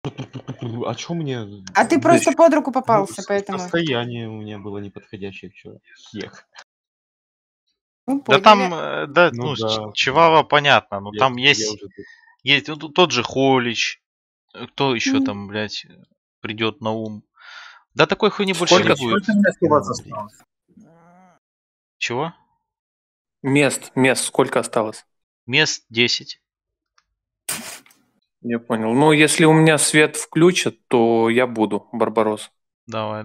А чё мне... А ты просто под руку попался, поэтому... Состояние у меня было неподходящее вчера. Хех. Ну, Да поняли. там, да, Ну ну, да. Чивава понятно, но Я там я есть уже тут. ну, тот же Холич, кто еще там, блядь, придет на ум. Да такой хуйни больше не будет. Сколько мест у вас осталось? Чего? Мест сколько осталось? Мест 10. Я понял. Ну, если у меня свет включат, то я буду Барбарос. Давай.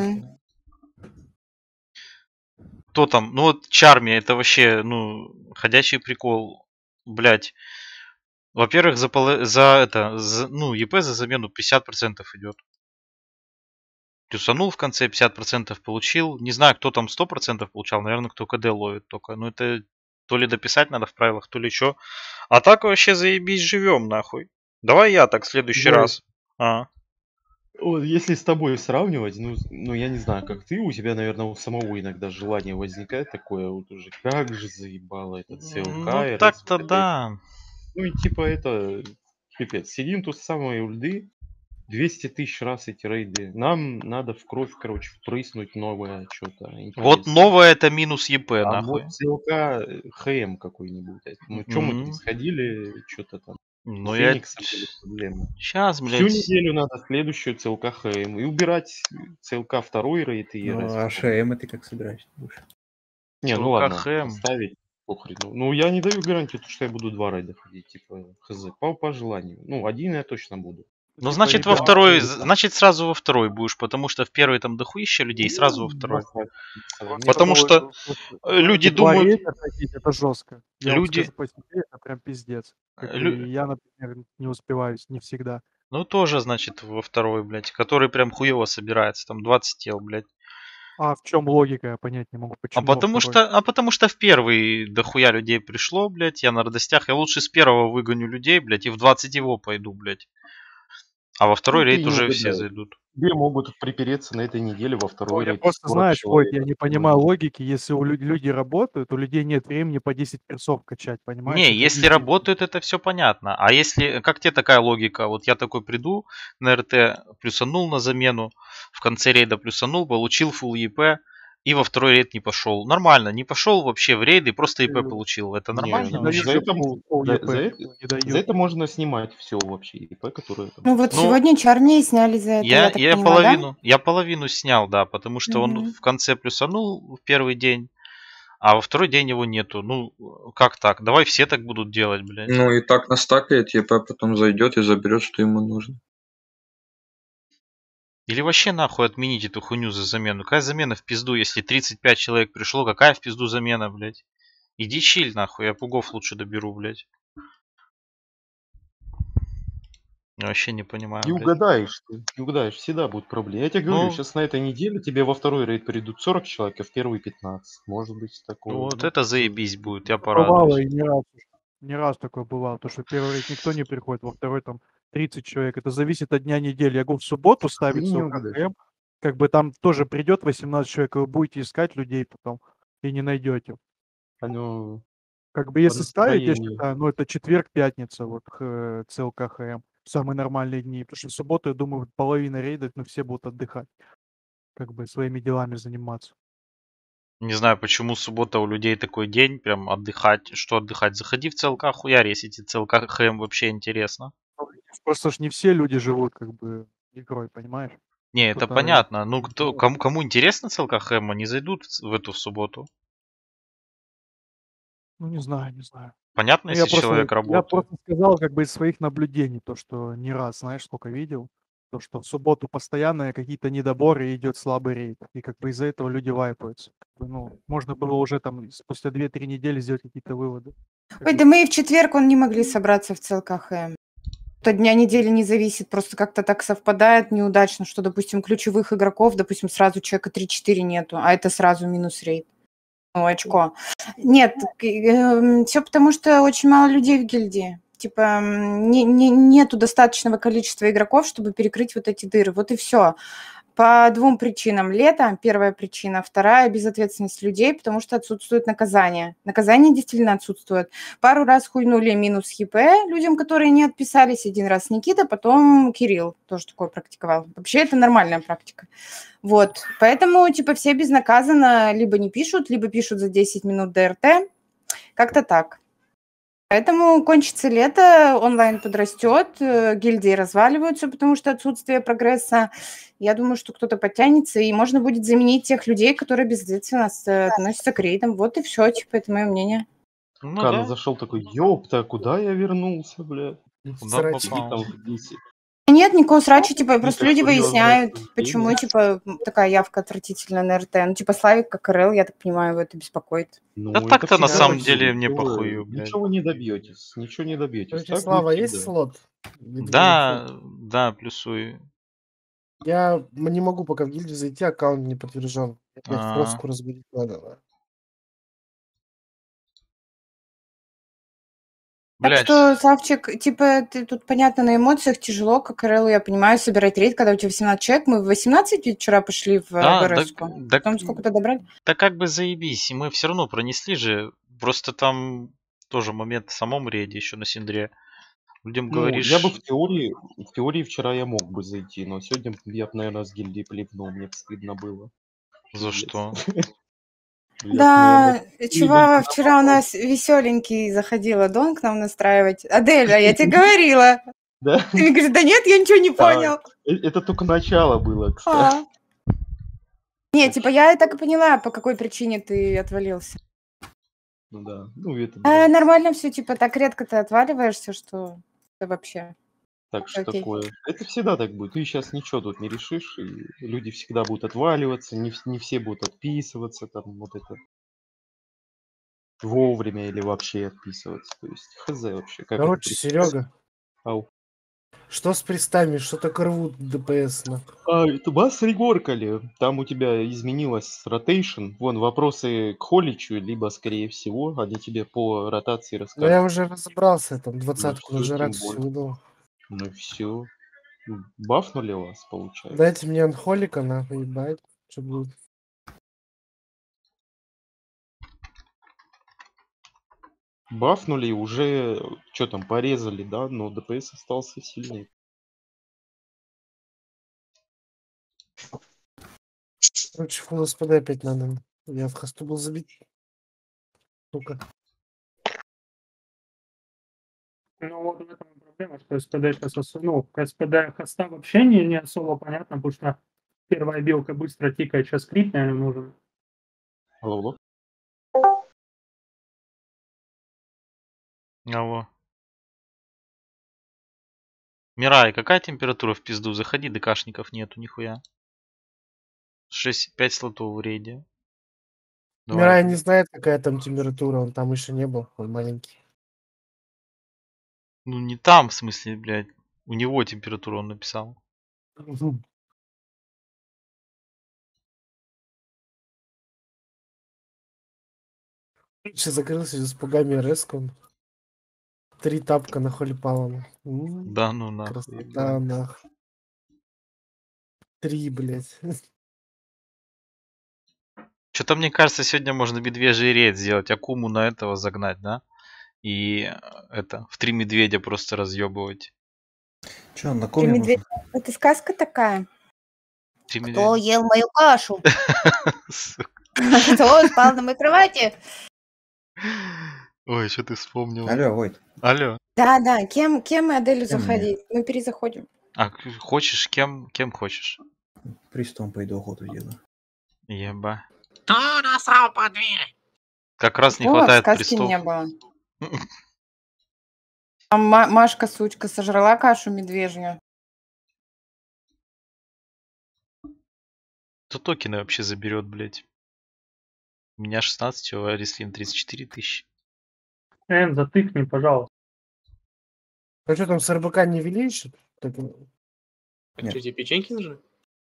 Кто там? Ну вот Чарми, это вообще, ну, ходячий прикол. Блядь. Во-первых, ну, ЕП за замену 50% идет. Плюсанул в конце, 50% получил. Не знаю, кто там 100% получал. Наверное, кто КД ловит только. Ну, это то ли дописать надо в правилах, то ли что. А так вообще заебись живем, нахуй. Давай я так в следующий раз. Вот если с тобой сравнивать, ну я не знаю, как ты, у тебя, наверное, у самого иногда желание возникает такое вот уже, как же заебало этот ЦЛК. Ну, так-то да. Ну и типа это, пипец, сидим тут с самой ульды, 200 тысяч раз эти рейды. Нам надо в кровь, короче, впрыснуть новое что-то. Вот новое это минус ЕП, нахуй. Вот ЦЛК ХМ какой-нибудь. Ну что мы тут сходили, что-то там. Ну с я... Фениксом были проблемы. Сейчас, блядь. Всю неделю надо следующую ЦЛК ХМ. И убирать ЦЛК второй рейд и Ну, а ШМ ты как собираешься? Не, ну ладно, ставить похрену. Ну, я не даю гарантию, что я буду 2 рейда ходить, типа, хз, по желанию. Ну, 1 я точно буду. Ну, значит, во второй, значит, сразу во второй будешь, потому что в первой там дохуища людей, сразу во второй. Потому что люди думают... Это жестко. Люди... По себе это прям пиздец. Я, например, не успеваюсь, не всегда. Ну, тоже, значит, во второй, блядь, который прям хуево собирается, там 20 тел, блядь. А в чем логика, я понять не могу, почему. Потому что в первый дохуя людей пришло, блядь, я на радостях, я лучше с первого выгоню людей, блядь, и в 20 его пойду, блядь. А во второй рейд уже все зайдут. Тебе могут припереться на этой неделе во второй рейд. Я просто, знаешь, я не понимаю логики, если люди работают, у людей нет времени по 10 персов качать, понимаешь? Не, если работают, это все понятно. А если, как тебе такая логика? Вот я такой приду на РТ, плюсанул на замену, в конце рейда плюсанул, получил фулл ЕП, и во второй рейд не пошел.Нормально, не пошел вообще в рейд и просто ИП получил. Это нормально? За это можно снимать все вообще ИП, которое... Ну вот сегодня Чарми сняли за это, я половину снял, да, потому что он в конце плюсанул в первый день, а во второй день его нету. Ну, как так? Давай все так будут делать, блядь. Ну и так настакает, ЕП потом зайдет и заберет, что ему нужно. Или вообще нахуй отменить эту хуйню за замену. Какая замена в пизду, если 35 человек пришло? Какая в пизду замена, блядь? Иди чиль нахуй, я пугов лучше доберу, блядь. Я вообще не понимаю. Не угадаешь, всегда будут проблемы. Я тебе говорю, сейчас на этой неделе тебе во второй рейд придут 40 человек, а в первый 15. Может быть такое. Ну вот это заебись будет, я порадуюсь. Бывало и не раз такое бывало, то что в первый рейд никто не приходит, во второй там 30 человек. Это зависит от дня недели. Я говорю, в субботу ставится КХМ, как бы там тоже придет 18 человек, и вы будете искать людей потом и не найдете. Как бы если ставить, я считаю, ну это четверг, пятница, вот ЦЛКХМ, самые нормальные дни. Потому что в субботу, я думаю, половина рейдов, но все будут отдыхать, как бы своими делами заниматься. Не знаю, почему суббота у людей такой день, прям отдыхать. Что отдыхать? Заходи в ЦЛК, хуярь, если тебе ЦЛК ХМ вообще интересно. Просто ж не все люди живут как бы игрой, понимаешь? Не, это понятно. Ну, кому интересно ЦЛК ХМ, они зайдут в эту субботу. Ну, не знаю. Понятно, если человек работает. Я просто сказал как бы из своих наблюдений, то, что не раз, знаешь, сколько видел, то, что в субботу постоянно какие-то недоборы, идет слабый рейд. И как бы из-за этого люди вайпаются. Ну, можно было уже там спустя 2-3 недели сделать какие-то выводы. Ой, да мы и в четверг не могли собраться в ЦЛКХМ. От дня недели не зависит, просто как-то так совпадает неудачно, что, допустим, ключевых игроков, допустим, сразу человека 3-4 нету, а это сразу минус рейд. Ну, очко. Нет, все потому, что очень мало людей в гильдии. Типа нету достаточного количества игроков, чтобы перекрыть вот эти дыры. Вот и все. по двум причинам. Лето – первая причина. Вторая – безответственность людей, потому что отсутствует наказание. Наказание действительно отсутствует. Пару раз хуйнули минус ХП людям, которые не отписались. Один раз Никита, потом Кирилл тоже такое практиковал. Вообще это нормальная практика. Вот. Поэтому типа все безнаказанно либо не пишут, либо пишут за 10 минут ДРТ. Как-то так. Поэтому кончится лето, онлайн подрастет, гильдии разваливаются, потому что отсутствие прогресса. Я думаю, что кто-то подтянется, и можно будет заменить тех людей, которые безответственно относятся к рейдам. Вот и все, типа, это мое мнение. Ну Кан да, зашел такой, ёпта, куда я вернулся, бля? куда Срачи. Сидит там попал. в Дисе. Нет, никакого срача, типа, просто Вика, люди серьезное выясняют, почему, обсуждение. типа, такая явка отвратительная на РТ. Ну, типа, Славик, как РЛ, я так понимаю, его это беспокоит. Да Ну, это так-то на всегда самом так деле будет. мне Чё вы, похую, блядь. ничего не добьетесь, ничего не добьетесь. Короче, Так будет Слава, есть всегда. слот? Да, да, плюсую. Я не могу пока в гильдию зайти, аккаунт не подтвержден. Опять А, фроску разбудить надо. да. Так Блядь, что, Славчик, типа, ты тут, понятно, на эмоциях тяжело, как РЛ, я понимаю, собирать рейд, когда у тебя 18 человек. Мы в 18 ведь вчера пошли в да, БРСку. Потом сколько-то добрали. да как бы заебись. И мы все равно пронесли же. Просто там тоже момент в самом рейде еще на Синдре. Людям Ну, я бы говоришь, в теории вчера я мог бы зайти, но сегодня я бы, наверное, с гильдии плевнул, мне б стыдно было. за Пиздец. что? Я б, Да, наверное, Чувава вчера у нас веселенький заходила Дон к нам настраивать. Адель, а я тебе говорила. да? Ты мне говоришь, да нет, я ничего не Да, понял. это только начало было, кстати. Не, типа, я и так и поняла, по какой причине ты отвалился. Ну да, ну это да. Нормально все, типа, так редко ты отваливаешься, что это вообще Так что окей. такое. Это всегда так будет. Ты сейчас ничего тут не решишь, и люди всегда будут отваливаться, не все будут отписываться, там вот это вовремя или вообще отписываться. То есть хз вообще, как это Короче, представить? Серега, Ау. что с пристами? Что так рвут ДПС? Это вас регоркали. Там у тебя изменилось ротейшн. Вон вопросы к Холичу, либо, скорее всего, они тебе по ротации Ну, расскажут. я уже разобрался, там Ну двадцатку на все, тем Джеракс более. выдал. Ну все. Бафнули вас, получается. Дайте мне анхолика, нахуй, ебать. Что будет? Бафнули, уже что там, порезали, да, но ДПС остался сильнее. Короче, фулл СПД опять надо. Я в хосту был забит. Сука. Ну вот в этом и проблема, что СПД сейчас, ну, СПД хоста вообще не особо понятно, потому что первая белка быстро тикает, сейчас клип, наверное, нужен. Алло, алло. Алло. Мирай, какая температура в пизду? Заходи, ДКшников нету, нихуя. 6-5 слотов в рейде. Мирай Давай. не знает, какая там температура, он там еще не был, он маленький. Ну не там, в смысле, блядь. У него температуру он написал. Сейчас закрылся с пугами реском. 3 тапка на холипалом. Да ну нахуй. Красота, ебать. нахуй. 3, блядь. Что-то мне кажется, сегодня можно медвежий рейд сделать, Акуму на этого загнать, да? И это, в 3 медведя просто разъебывать. Че, на Три коме медведя. можно? Это сказка такая. 3 Кто медведя. ел мою кашу? Сука. Кто спал на моей кровати? Ой, что ты вспомнил? Алло, Войт. Алло. Да, кем мы Аделю Кем мне? заходить? Мы перезаходим. А хочешь кем хочешь? Пристом пойду охоту делаю. Еба. Кто насрал под дверь? Как раз не Такого в хватает сказке престов. не было. Там Машка, сучка, сожрала кашу медвежью. Кто токены вообще заберет, блядь? У меня 16, а Рислин 34 тысячи. Затыкни, пожалуйста. А что там с РБК не вели еще? Так, Нет. Что, тебе печеньки нужны?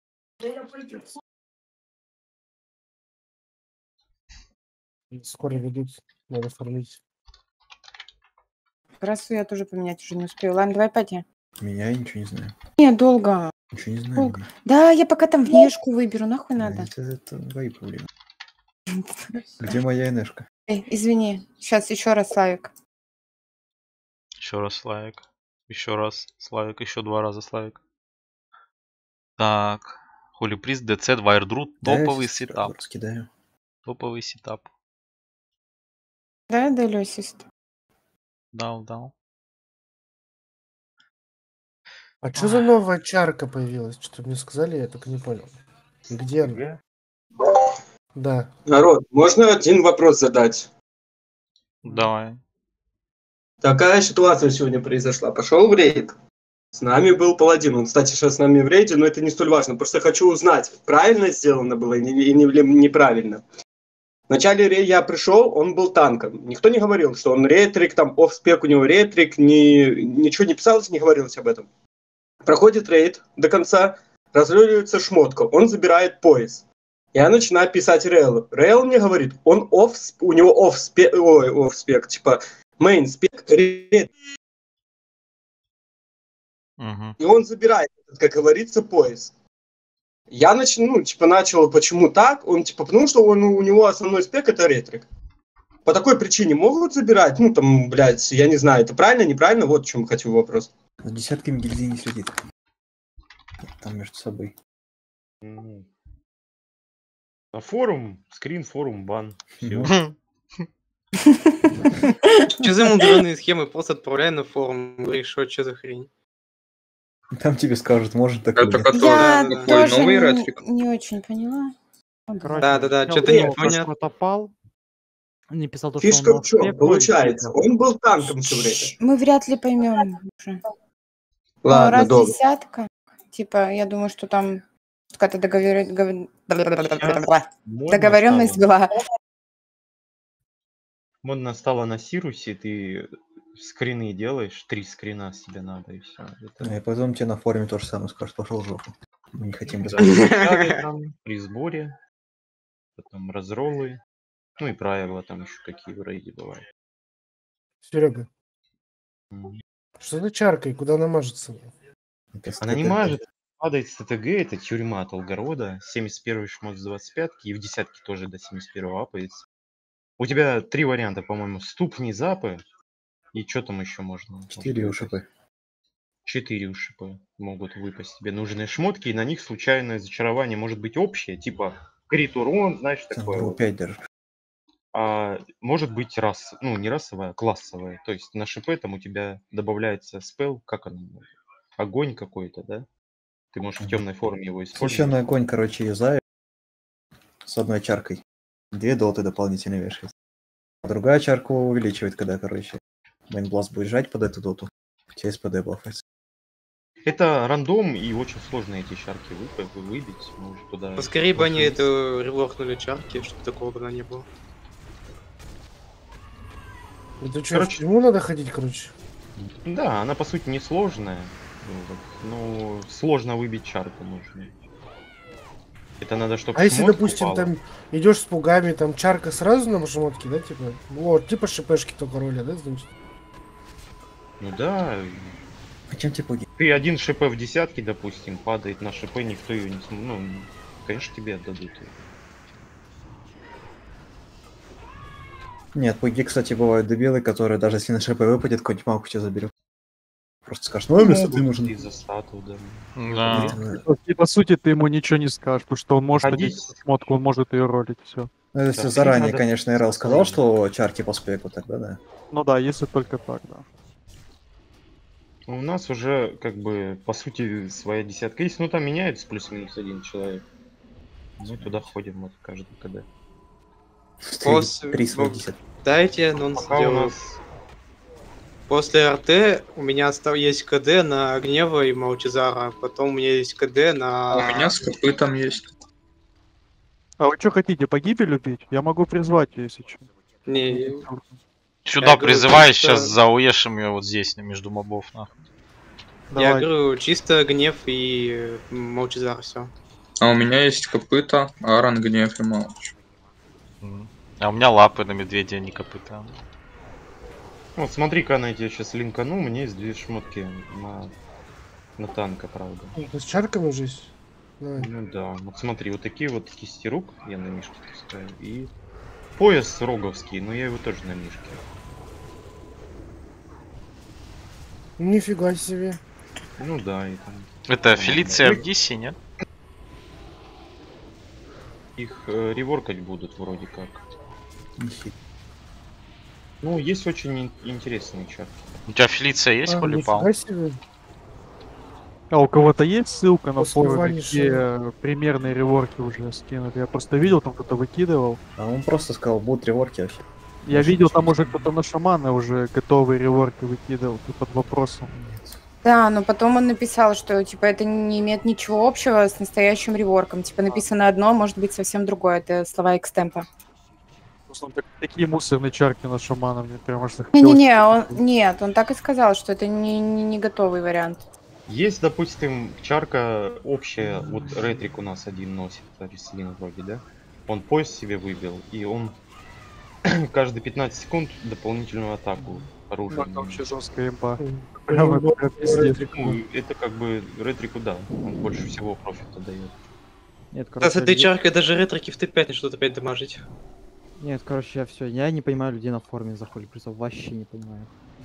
скоро ведут, надо фармить. Красу я тоже поменять уже не успею. Ладно, давай пойти. Меня я ничего не знаю. Не, долго. Ничего не знаю. Долго. Да, я пока там внешку выберу, нахуй Да, надо. это вайп, блин. Где моя энешка? Эй, извини. Сейчас еще раз, Славик. Еще раз Славик. Еще раз Славик. Еще 2 раза Славик. Так. Холиприз, ДЦ, 2 Эрдрут. Да, я Топовый сейчас сетап. раскидаю. Топовый сетап. Да, Делю ассист. Дал. А что за новая чарка появилась? Что-то мне сказали, я только не понял. Где она? Да. Народ, можно один вопрос задать? Давай. Такая ситуация сегодня произошла. Пошел в рейд. С нами был паладин. Он, кстати, сейчас с нами в рейде, но это не столь важно. Просто хочу узнать, правильно сделано было или неправильно. В начале рейда я пришел, он был танком. Никто не говорил, что он ретрик, там оффспек у него ретрик, ничего не писалось, не говорилось об этом. Проходит рейд до конца, разруливается шмотка, он забирает пояс. Я начинаю писать Рейлу. Рейл мне говорит, он у него оффспек, типа мейн-спек, ретрик. И он забирает, как говорится, пояс. Я начал, почему так? Он, потому что у него основной спек это ретрик. По такой причине могут забирать? Я не знаю, это правильно, неправильно? Вот в чем хочу вопрос. С десятками гильдий не следит. Там между собой. А форум, скрин, форум, бан. Все. Что за мудреные схемы? Просто отправляй на форум, говоришь, что за хрень. Там тебе скажут, может так Это или который Я такой тоже новый не, редфик? не очень поняла. Да, что-то непонятно. Отопал. Не писал то, Фишка что он в чем? Получается, он был танком все время. Мы вряд ли поймем уже. Ладно, Раз добро. десятка. Типа, я думаю, что там какая-то договоренность была. Модно стало на Сирусе, ты скрины делаешь, 3 скрина с тебе надо, и все. И потом тебе на форуме то же самое скажут, пошел в жопу. Мы не хотим без При сборе, потом разроллы, ну и правила там еще какие в рейде бывают. Серега, что за чарка и куда она мажется? Она не мажет, падает с ТТГ, это тюрьма от Алгорода, 71 шмот с 25 и в десятке тоже до 71 апается. У тебя 3 варианта, по-моему, ступни, запы и что там еще можно? 4 УШП. 4 УШП могут выпасть тебе нужные шмотки, и на них случайное зачарование может быть общее, типа крит урон, знаешь, такое. Вот. 5 даже. А может быть не расовая, а классовая. То есть на ШП там у тебя добавляется спел, как он, огонь какой-то, да? Ты можешь в темной форме его использовать. Священный огонь, короче, юзаю с одной чаркой. 2 доты дополнительно вешает. А другая чарка увеличивает, когда, короче, мейнбласт будет жать под эту доту. Тебе СПД бафается. Это рандом, и очень сложно эти чарки выбить. Может, туда Поскорее бы они это реворкнули чарки, чтобы такого когда не было. Это что, в тюрьму надо ходить, короче? Да, она по сути не сложная. Но сложно выбить чарку нужно. Это надо, чтобы. А если, допустим, там идешь с пугами, там чарка сразу на шмотке, да, типа? Вот, типа шипешки только роли, да, значит? Ну да. А чем тебе пуги? Ты один ШП в десятке, допустим, падает на ШП, никто ее не конечно, тебе отдадут. Нет, пуги, кстати, бывают дебилы, которые даже если на ШП выпадет, какой-нибудь малку тебя заберут. Просто скажешь, ну, если ты нужен. Из-за стату, да. И по сути ты ему ничего не скажешь, потому что он может одеть шмотку, он может ее ролить, все. Ну, если заранее, конечно, РЛ сказал, что чарки по спеку, тогда да. Ну да, если только так, да. У нас уже, как бы, по сути, своя десятка есть, но там меняется плюс-минус 1 человек. Мы туда ходим вот каждый КД. Дайте анонс сделаю. После РТ у меня есть КД на Гнева и Маучезара, потом у меня есть КД на... У меня с копытом есть. А вы что хотите, погибель убить? Я могу призвать, если что. Не. Сюда призываешь, сейчас зауешим ее вот здесь, между мобов, нахуй. Я говорю, чисто Гнев и Маучезар, все. А у меня есть копыта, Аран, Гнев и Мауч. А у меня лапы на медведя, а не копыта. Вот смотри-ка, я тебе сейчас линкану, у меня есть 2 шмотки На танка, правда. С чарками жизнь. Ну да, вот смотри, вот такие вот кисти рук я на мишке таскаю. И пояс роговский, но я его тоже на мишке. Нифига себе. Ну да, и там... Это Фелиция в Дисе, нет? Их реворкать будут вроде как. Ну, есть очень интересные чарки. У тебя Фелиция есть, Холипал? Нифига себе. А у кого-то есть ссылка на После форуме, Вани где примерные реворки уже скинули? Я просто видел, там кто-то выкидывал. А он просто сказал, будут реворки вообще. Я видел, там уже кто-то на шамана уже готовые реворки выкидывал, ты под вопросом. Да, но потом он написал, что типа это не имеет ничего общего с настоящим реворком. Типа написано одно, может быть совсем другое. Это слова экстемпа. Просто он такие мусорные чарки на шамана, мне прям аж захотелось. Нет, он так и сказал, что это не готовый вариант. Есть, допустим, чарка общая, вот Ретрик у нас один носит, Реслин вроде, да? Он пояс себе выбил, и он каждые 15 секунд дополнительную атаку оружием. Это вообще жесткая имба. Это как бы Ретрику, да, он больше всего профита дает. Нет, Да, с этой чаркой даже ретрики в Т5 начнут опять дамажить. Нет, короче, я не понимаю людей на форуме за холипризов, вообще не понимаю.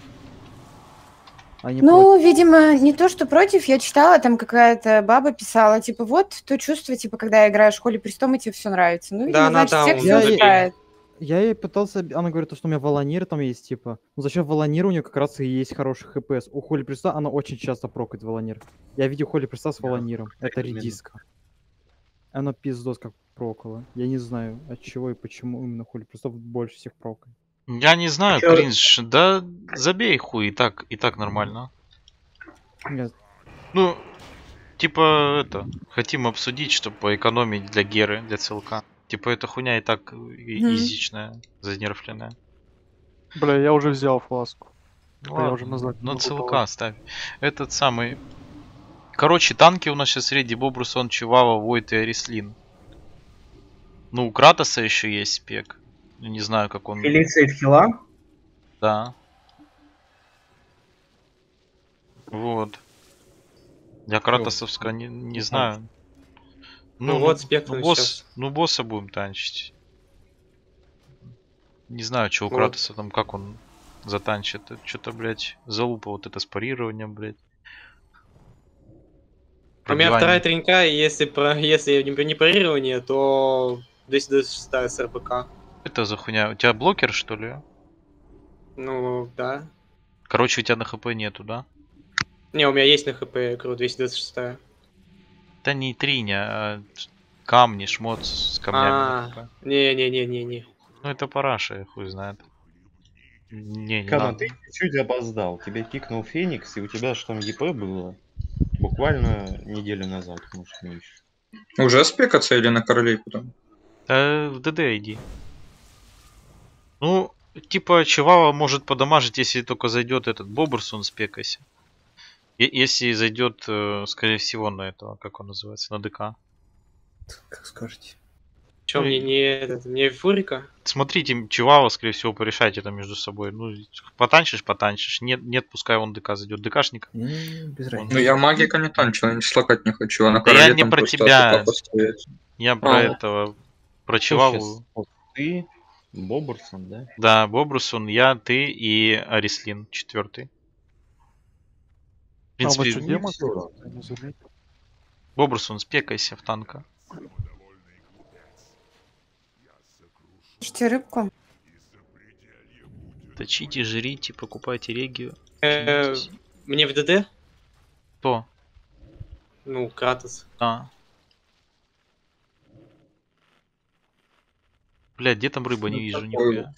Ну, видимо, не то, что против. Я читала, там какая-то баба писала, типа, вот то чувство, типа, когда играешь Холи Престом, и тебе все нравится. Ну, видимо, Да, значит, всех все устраивает. Я ей пытался... Она говорит, что у меня Волонир там есть, типа. Ну, зачем Волонир? У нее как раз и есть хороший ХПС. У Холи Преста она очень часто прокает Волонир. Я видел Холи Преста с Волониром. Это редиска. Она пиздос как прокала. Я не знаю, от чего и почему именно Холи Преста больше всех прокает. Я не знаю, кринж. Да забей хуй, и так нормально. Нет. Ну, типа, хотим обсудить, чтобы поэкономить для Геры, для ЦЛК. Типа, эта хуйня и так изичная, занерфленная. Бля, я уже взял фласку. Ладно, Я уже назад. на ЦЛК ставь. Этот самый... Короче, танки у нас сейчас реди Бобрусон, Чивава, Войт и Арислин. Ну, у Кратоса еще есть спек. Не знаю, как он... Фелиция в хила? Да. Вот. Я Кратосовска не знаю. Ну вот, спектр босс, босса будем танчить. Не знаю, что у Вот. Кратоса там, как он затанчит. Что-то, блядь, залупа вот это с парированием, блядь. У меня вторая тренька, если не парирование, то 226 с РПК. Это за хуйня? У тебя блокер, что ли? Ну, да. Короче, у тебя на ХП нету, да? Не, у меня есть на ХП, я говорю, 226. Да не триня, а камни, шмот с камнями на ХП. Не. Ну это параша, я хуй знает. Не Кама, надо. ты чуть опоздал. Тебя кикнул Феникс, и у тебя что там ЕП было буквально неделю назад, может, меньше. Уже спекаться или на королевку там? В ДД иди. Ну, типа, Чивава может подамажить, если только зайдет этот Боберсон, спекайся. Если зайдет, скорее всего, на этого, как он называется, на ДК. Как скажете. Че, мне Фурика? Смотрите, Чивава, скорее всего, порешайте это между собой. Ну, потанчишь. Нет, пускай он ДК зайдет. ДКшник. Без разницы. Ну я магика не танчил, я не слакать не хочу, а на Да короле я не там про просто тебя. АТК поставить. Я про этого. Про Чиваву. Ты, Боберсон, да? Да, Бобрусон, я, ты и Арислин, 4-й. В принципе, что, демон? Я не заметил. Бобрусон, спекайся в танка. Ешьте рыбку. Точите, жрите, покупайте регию. Мне в ДД? Кто? Ну, Кратос. А. Блядь, где там рыба? Не вижу нихуя.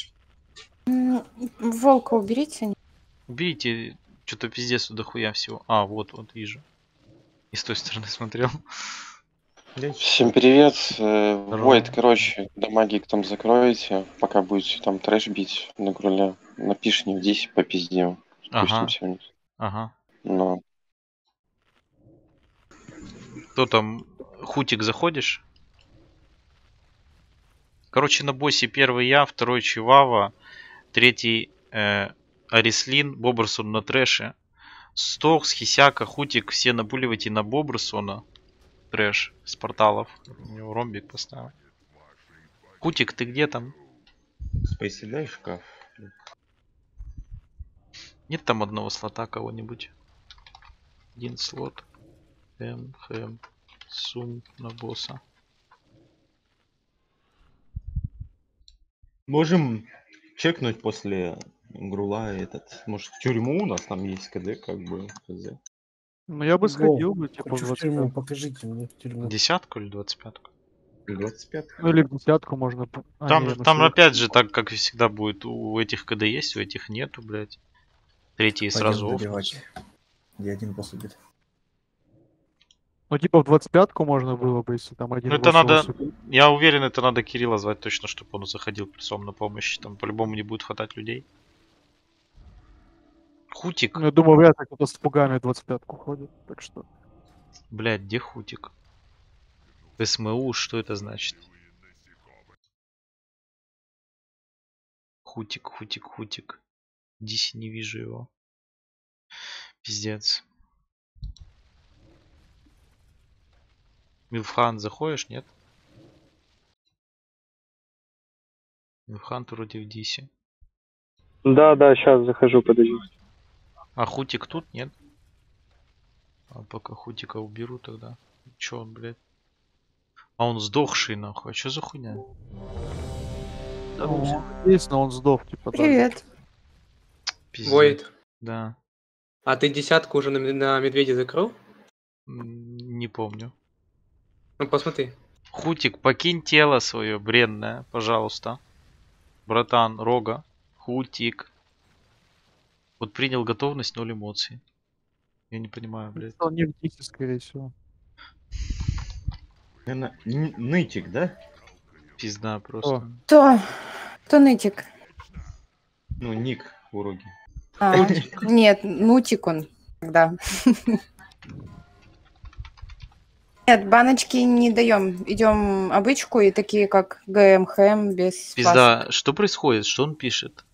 Волка уберите. Уберите, что-то пиздец дохуя всего. А, вот, вижу. И с той стороны смотрел. Всем привет. Войт, короче, дамагик там закроете, пока будете там трэш бить на круле. Напиши не в 10 попиздим. Спустимся вниз. Ага. Но. Кто там? Хутик заходишь? Короче, на боссе первый я, второй Чивава, третий Арислин, Боберсон на трэше, Стокс, Хисяка, Хутик, все напуливайте на Бобрсона. Трэш с порталов. У него ромбик поставил. Хутик, ты где там? Спейси, дай шкаф. Нет там одного слота кого-нибудь? Один слот. Хэм, сум на босса. Можем чекнуть после Грула этот. Может, в тюрьму у нас там есть КД, как бы. ХЗ. Ну я бы сходил бы, типа, Хочу в 25. тюрьму, покажите мне в тюрьму. Десятку или 25-ку? 25. Ну или в десятку можно. Там опять же, так как и всегда будет, у этих КД есть, у этих нету, блядь. Третий сразу офнутся. Где один босс убит. Ну типа в 25-ку можно было бы, если там один Ну это босс надо, убит. я уверен, это надо Кирилла звать точно, чтобы он заходил плюсом на помощь. Там по-любому не будет хватать людей. Хутик. Ну, я думаю, вряд ли кто-то с пугами в 25-ку ходит, так что. Блядь, где Хутик? СМУ, что это значит? Хутик. Диси не вижу его. Пиздец. Милфхан заходишь, нет? Милфхан вроде в Диси. Да, сейчас захожу, подожди. А Хутик тут, нет? А пока Хутика уберу тогда. Чё он, блядь? А он сдохший, нахуй. А чё за хуйня? Да, есть, но он сдох, типа. Привет. Пиздец. Войд. Да. А ты десятку уже на медведя закрыл? Не помню. Ну посмотри. Хутик, покинь тело свое бренное, пожалуйста. Братан, Рога. Хутик. Вот принял готовность, 0 эмоций. Я не понимаю, блядь. Он не в Дисе, скорее всего. Наверное, нытик, да? Пизда просто. Кто нытик? Ну, ник в уроке. Нет, нутик он. Да. Нет, баночки не даем. Идем обычку и такие, как ГМХМ без Пизда, что происходит? Что он пишет?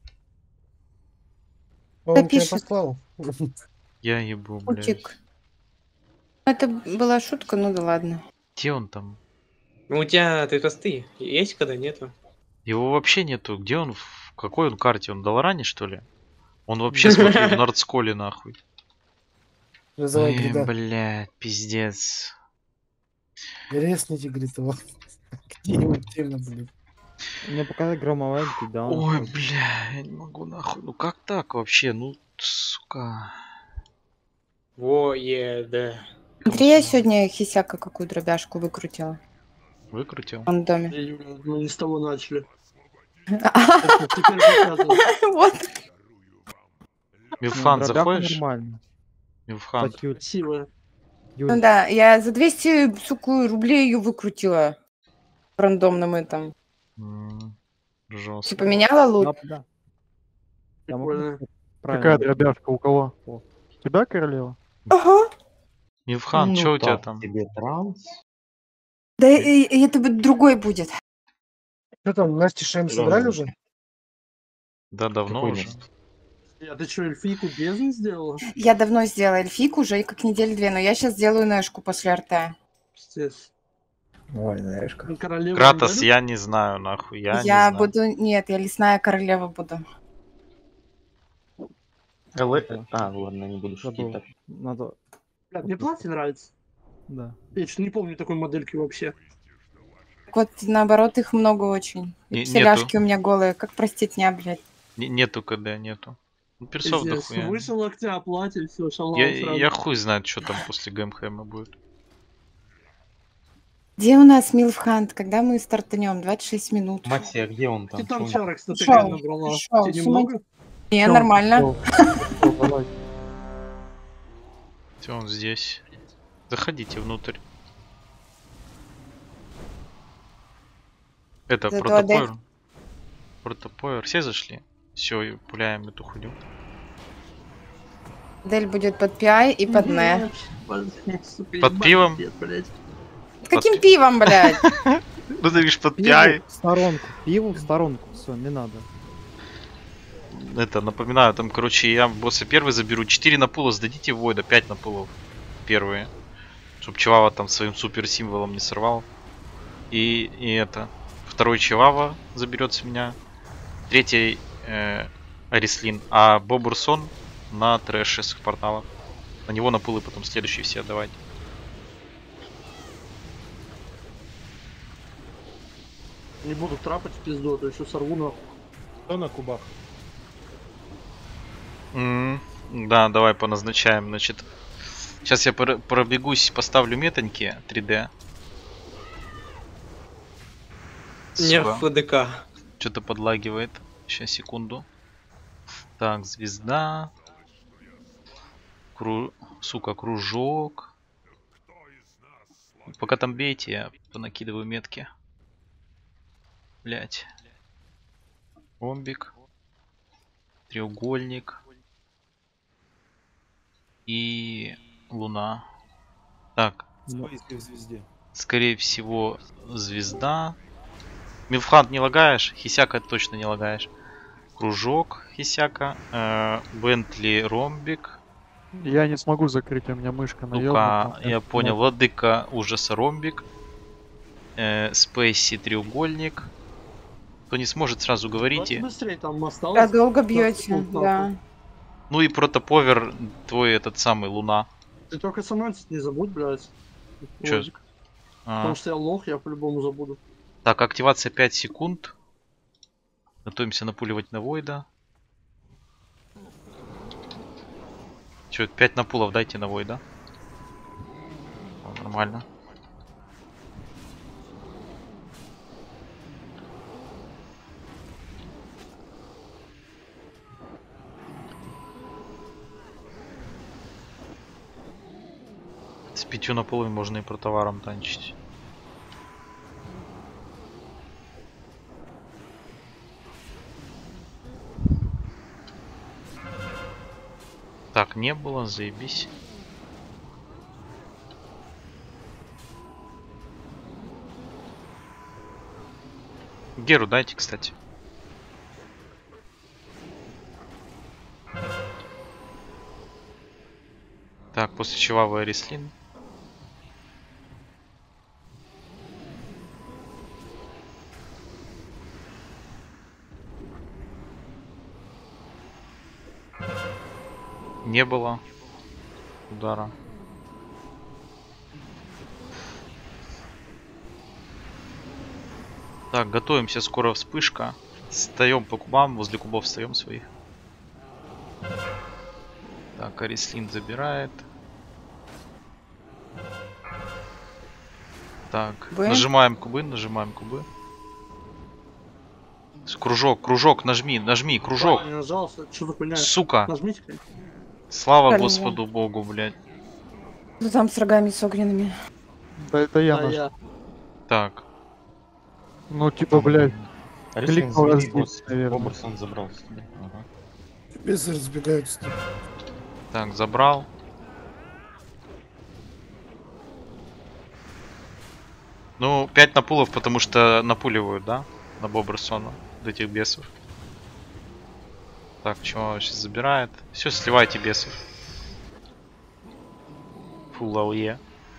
Он тебя послал. Я ебу, блядь. Хутик. Это была шутка, ну да ладно. Где он там? Ну у тебя ты простые. Есть когда нету? Его вообще нету. Где он? В какой он карте? Он в Долоране, что ли? Он вообще, смотри, в Нордсколе, нахуй. Ой, блядь, пиздец. Резните, говорит, его. Где его тема, блин? Мне показать громовая да. Ой, бля, я не могу, нахуй. Ну как так вообще? Ну, сука. Да. Смотри, я сегодня Хисяка какую дробяшку выкрутила. Выкрутил? Он в доме. Мы не с того начали. Вот. Милфхан, заходишь? Нормально. Милфхан. Красиво. Ну да, я за 200, сука, рублей ее выкрутила. В рандомном этом. Жестко. Типа меняла лут? Да. Какая дробяшка у кого? У тебя, королева? Ага. Милфхан, Ну, что у тебя так там? тебе транс. Да и это другой будет. Что там, Настя Шем собрали уже? Да, давно Какой уже. Настя? А ты что, эльфийку бездны сделала? Я давно сделала эльфийку, уже и как недели 2, но я сейчас сделаю Нэшку после РТ. Пиздец. Ой, Нэшка. Кратос, я не знаю, нахуй. Я не знаю. Буду... Нет, я лесная королева буду. Ладно, не буду шутить так. Надо... Бля, мне платье нравится. Да. Я что не помню такой модельки вообще. Так вот, наоборот, их много очень. И все ляжки у меня голые. Как простить меня, блядь? Нету КД, нету. Ну, персов дохуя. Выше локтя, платье, все, шалом сразу. Я хуй знает, что там после ГМХМа будет. Где у нас Милфхант? Когда мы стартанем? 26 минут. Матья, где он там? Ты там Чё? чарок статуя набрала. Тебе немного? Не, нормально. Все, он здесь. Заходите внутрь. Это протопоэр. Протопоэр. Все зашли? Все, пуляем эту хуйню. Дель будет под PI и под НЭ. Под пивом? Каким пивом, блядь? Ну ты видишь, под PI. В сторонку. Пиву в сторонку. Все, не надо. это, напоминаю, там, короче, я босса первый заберу. 4 на пула сдадите Войда, 5 на пулов первые. Чтоб Чивава там своим супер символом не сорвал. И это. Второй Чивава заберет с меня. Третий Арислин. А Бобурсон на трэше с порталов. На него на пулы потом следующие все отдавать. Не буду трапать в пизду, а то еще сорву нахуй. Кто на кубах? Да, давай поназначаем, значит. Сейчас я пробегусь, поставлю метоньки 3D. Нерв ФДК. Что-то подлагивает. Сейчас, секунду. Так, звезда. Сука, кружок. Пока там бейте, я понакидываю метки. Блять. Ромбик. Треугольник. И луна. Так. Спейски в звезде. Скорее всего, звезда. Милфхант не лагаешь? Хисяка точно не лагаешь. Кружок Хисяка. Бентли ромбик. Я не смогу закрыть, у меня мышка наебнута. Я понял. Владыка ужаса ромбик. Спейси треугольник. Кто не сможет, сразу говорите. Быстрее, там осталось. Да, долго бьете, да. Ну и протоповер твой этот самый Луна. Ты только санонсить не забудь, блядь. Чё? Потому что я лох, я по-любому забуду. Так, активация 5 секунд. Готовимся напуливать на Войда. Чё, 5 напулов дайте на Войда. Нормально. С 5 напулами можно и протоваром танчить. Так, не было, заебись. Геру дайте, кстати. Так, после чего Арислин. Не было удара. Так, готовимся, скоро вспышка. Встаем по кубам, возле кубов встаем своих. Так, Арислин забирает. Так, нажимаем кубы, нажимаем кубы. Кружок, кружок, нажми, нажми, кружок. Не нажался, что за хуйня? Сука. Нажмите. Слава Блин. Господу Богу, блядь. Ну там с рогами с огненными. Да это я Да, наш. я. Так. Ну типа, блядь. Арислин, Кликнул забери разбить, босс. наверное. Боберсон забрал с тобой. Ага. Без разбегаются. Так, забрал. Ну, 5 напулов, потому что напуливают, да? На Боберсона. Вот этих бесов. Так, чего сейчас забирает? Все, сливайте бесов. Фул АОЕ.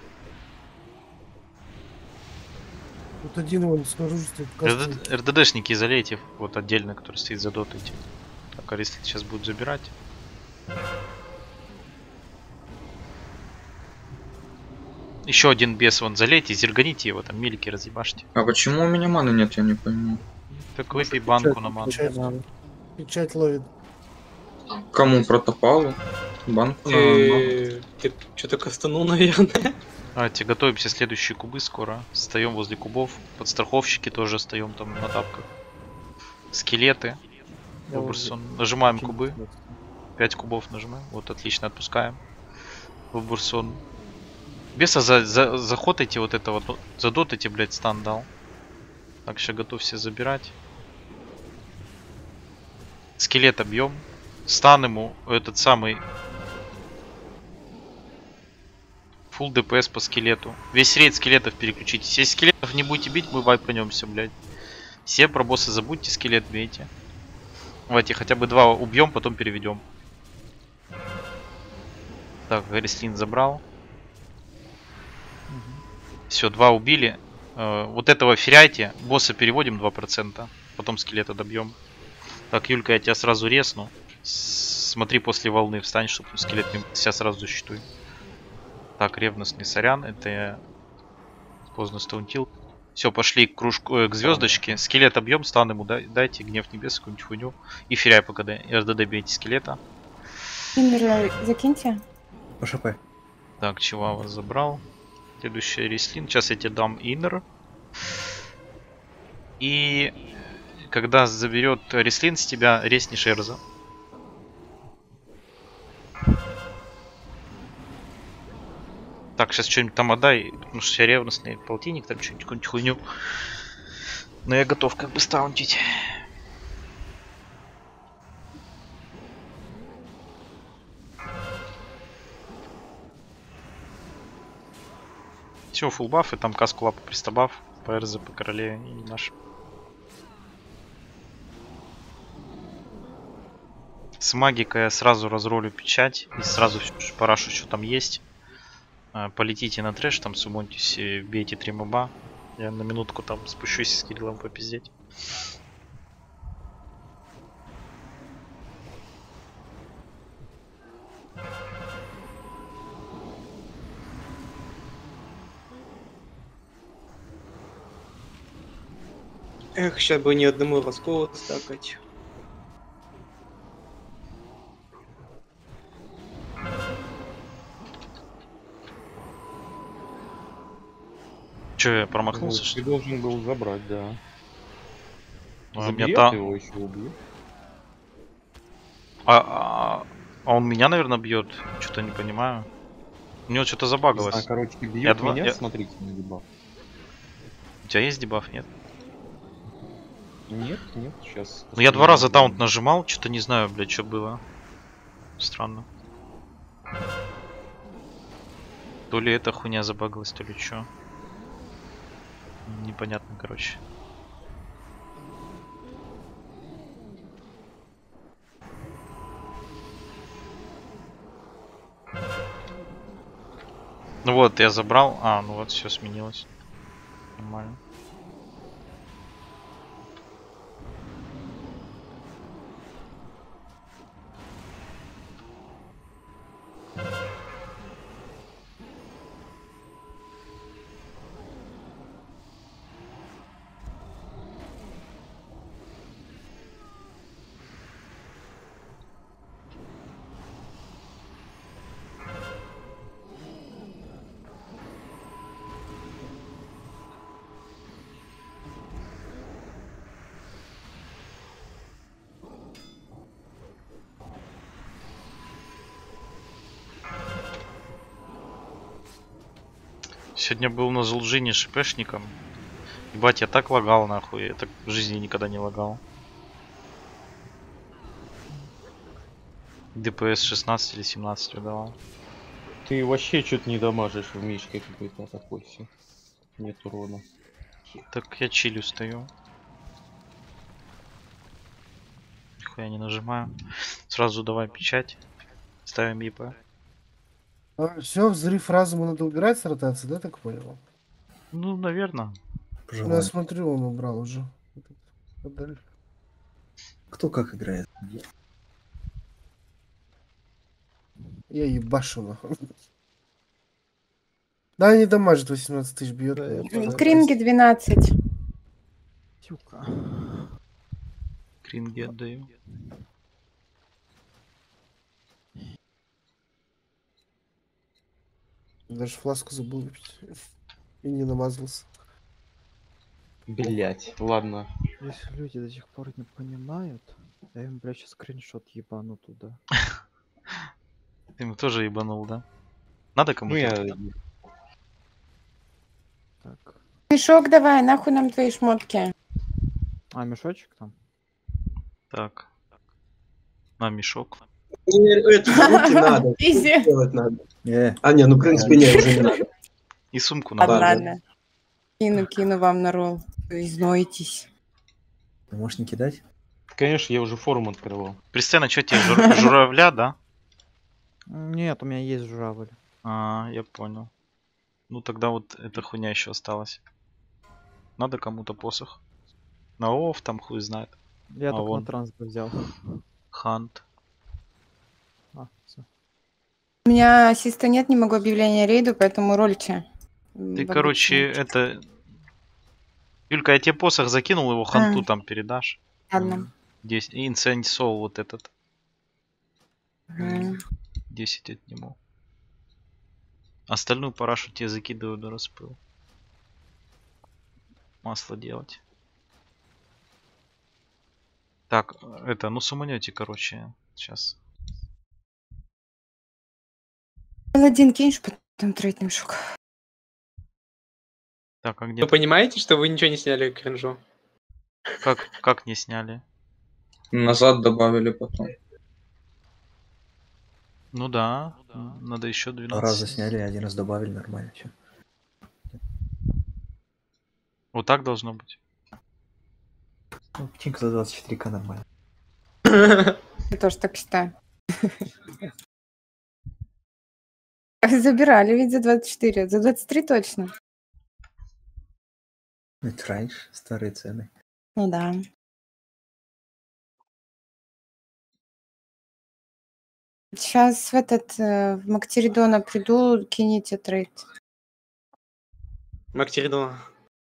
Вот один вон снаружи стоит. кастует. РДДшники залейте, вот отдельно, который стоит за дотой. Так, Арислин сейчас будет забирать. Еще один бес вон залейте, зерганите его, там милики разъебашьте. А почему у меня маны нет, я не пойму. Так выпей банку на ману. Печать ловит. Кому протопалу? Банку на... Ты что-то кастанул, наверное. Давайте, готовимся, следующие кубы скоро. Встаем возле кубов. Подстраховщики тоже встаем там на тапках. Скелеты. Боберсон. Нажимаем кубы. 5 кубов нажимаем. Вот, отлично, отпускаем. Боберсон. Беса захотайте вот это вот. Задотайте, блядь, стан дал. Так, сейчас готовься забирать. Скелет объем. Стан ему этот самый. Фулл ДПС по скелету. Весь рейд скелетов переключитесь. Если скелетов не будете бить, мы вайпанемся, блядь. Все про босса забудьте, скелет бейте. Давайте хотя бы 2 убьем, потом переведем. Так, Гарислин забрал. Все, 2 убили. Вот этого феряйте. Босса переводим 2%. Потом скелета добьем. Так, Юлька, я тебя сразу резну. Смотри, после волны встань, чтобы скелет не... Себя сразу защитуй. Так, ревностный сорян. Это я поздно стаунтил. Все, пошли к кружку, к звездочке. Скелет объем, стан ему дайте, гнев небес, какую-нибудь хуйню. И феряй по КД. РДД бейте скелета. Иннер закиньте. ПШП. Так, Чивава забрал. Следующий Рислин. Сейчас я тебе дам Иннер. И когда заберет Рислин с тебя, резни Шерза. Так, сейчас что-нибудь там отдай, потому что я ревностный полтинник, там что-нибудь, какую-нибудь хуйню. Но я готов как бы стаунтить. Все, фулл баф, и там каску лапу пристабаф, ПРЗ по королеве и наш. С магикой я сразу разролю печать и сразу парашу, что там есть. Полетите на трэш, там сумоньтесь, бейте 3 моба. Я на минутку там спущусь с Кириллом попиздеть. Эх, сейчас бы ни одному расколу стакать. Че, я промахнулся? Ну, ты должен был забрать, да. Забьет его, еще убью. А он меня, наверное, бьет. Что-то не понимаю. У него что-то забагалось. А, короче, бьет меня, смотрите на дебаф. У тебя есть дебаф, нет? Нет, сейчас. Ну я 2 раза таунт нажимал, что-то не знаю, блядь, что было. Странно. То ли эта хуйня забагалась, то ли что. Непонятно, короче. Ну вот, я забрал. А, ну вот, все сменилось. Нормально. Сегодня был на Зулджине шипешником. Ебать, я так лагал нахуй. Я так в жизни никогда не лагал. ДПС 16 или 17 выдавал. Ты вообще что-то не дамажишь в мишке какой-то такой все. Нет урона. Так я чилю стою. Нихуя не нажимаю. Сразу давай печать. Ставим ЕП. Все, взрыв разума надо убирать с ротации, да, так понял? Ну, наверное. Я смотрю, он убрал уже. Кто как играет? Я ебашу нахуй. Да, не дамажит, 18 тысяч бьет. Кринги 12. Тюка. Кринги отдаю. Даже фласку забыл выпить. И не намазался. Блять, ладно. Если люди до сих пор не понимают, я им, блядь, сейчас скриншот ебану туда. Ты ему тоже ебанул, да? Надо кому-то? Ну я... Так. Мешок давай, нахуй нам твои шмотки. А, мешочек там? Так. На мешок. Это руки надо. Делать надо. А, не, ну в принципе нет, уже не надо. И сумку надо. Ладно. Кину вам на ролл. Изнойтесь. Ты можешь не кидать? Конечно, я уже форум открывал. Пристена, что тебе, журавля, да? Нет, у меня есть журавль. А, я понял. Ну тогда вот эта хуйня еще осталась. Надо кому-то посох. На ОВ там хуй знает. Я А только вон. на транспорт взял. Хант. А, всё. У меня ассиста нет, не могу объявление рейду, поэтому ролите. Ты, короче, это... Юлька, я тебе посох закинул, его ханту там передашь. Ладно. 10. Incense Soul вот этот. Мгм. 10 отниму. Остальную парашу тебе закидываю до распыл. Масло делать. Так, это, ну суманете, короче, сейчас. Паладин кинешь, потом трейд мешок. Так, а где? Вы понимаете, что вы ничего не сняли кринжу? Как не сняли? Назад добавили потом. Ну да, надо еще 2 12. раза сняли, 1 раз добавили, нормально все. Вот так должно быть. Ну, птенька за 24к нормально. Я тоже так считаю. Забирали ведь за 24, за 23 точно. Это раньше, старые цены. Ну да. Сейчас в в Мактеридона приду, кинете трейд. Мактеридона.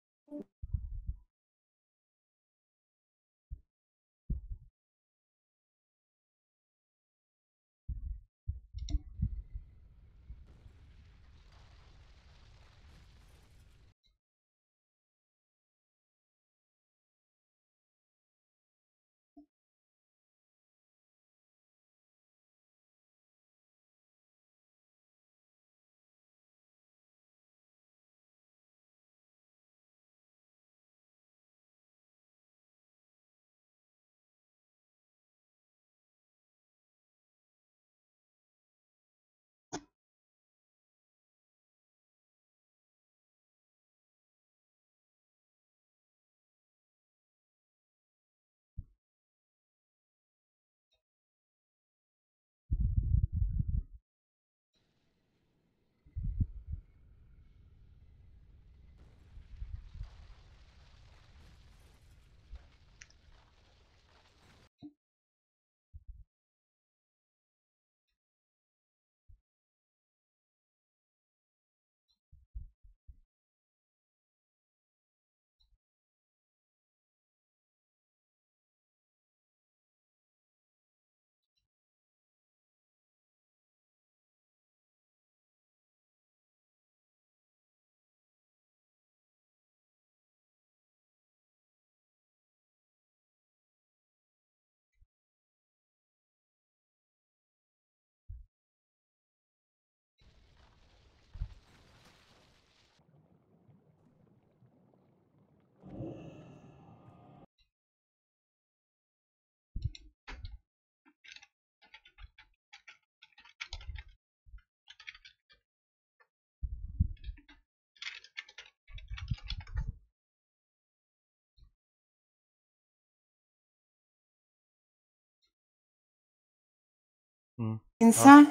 Инса?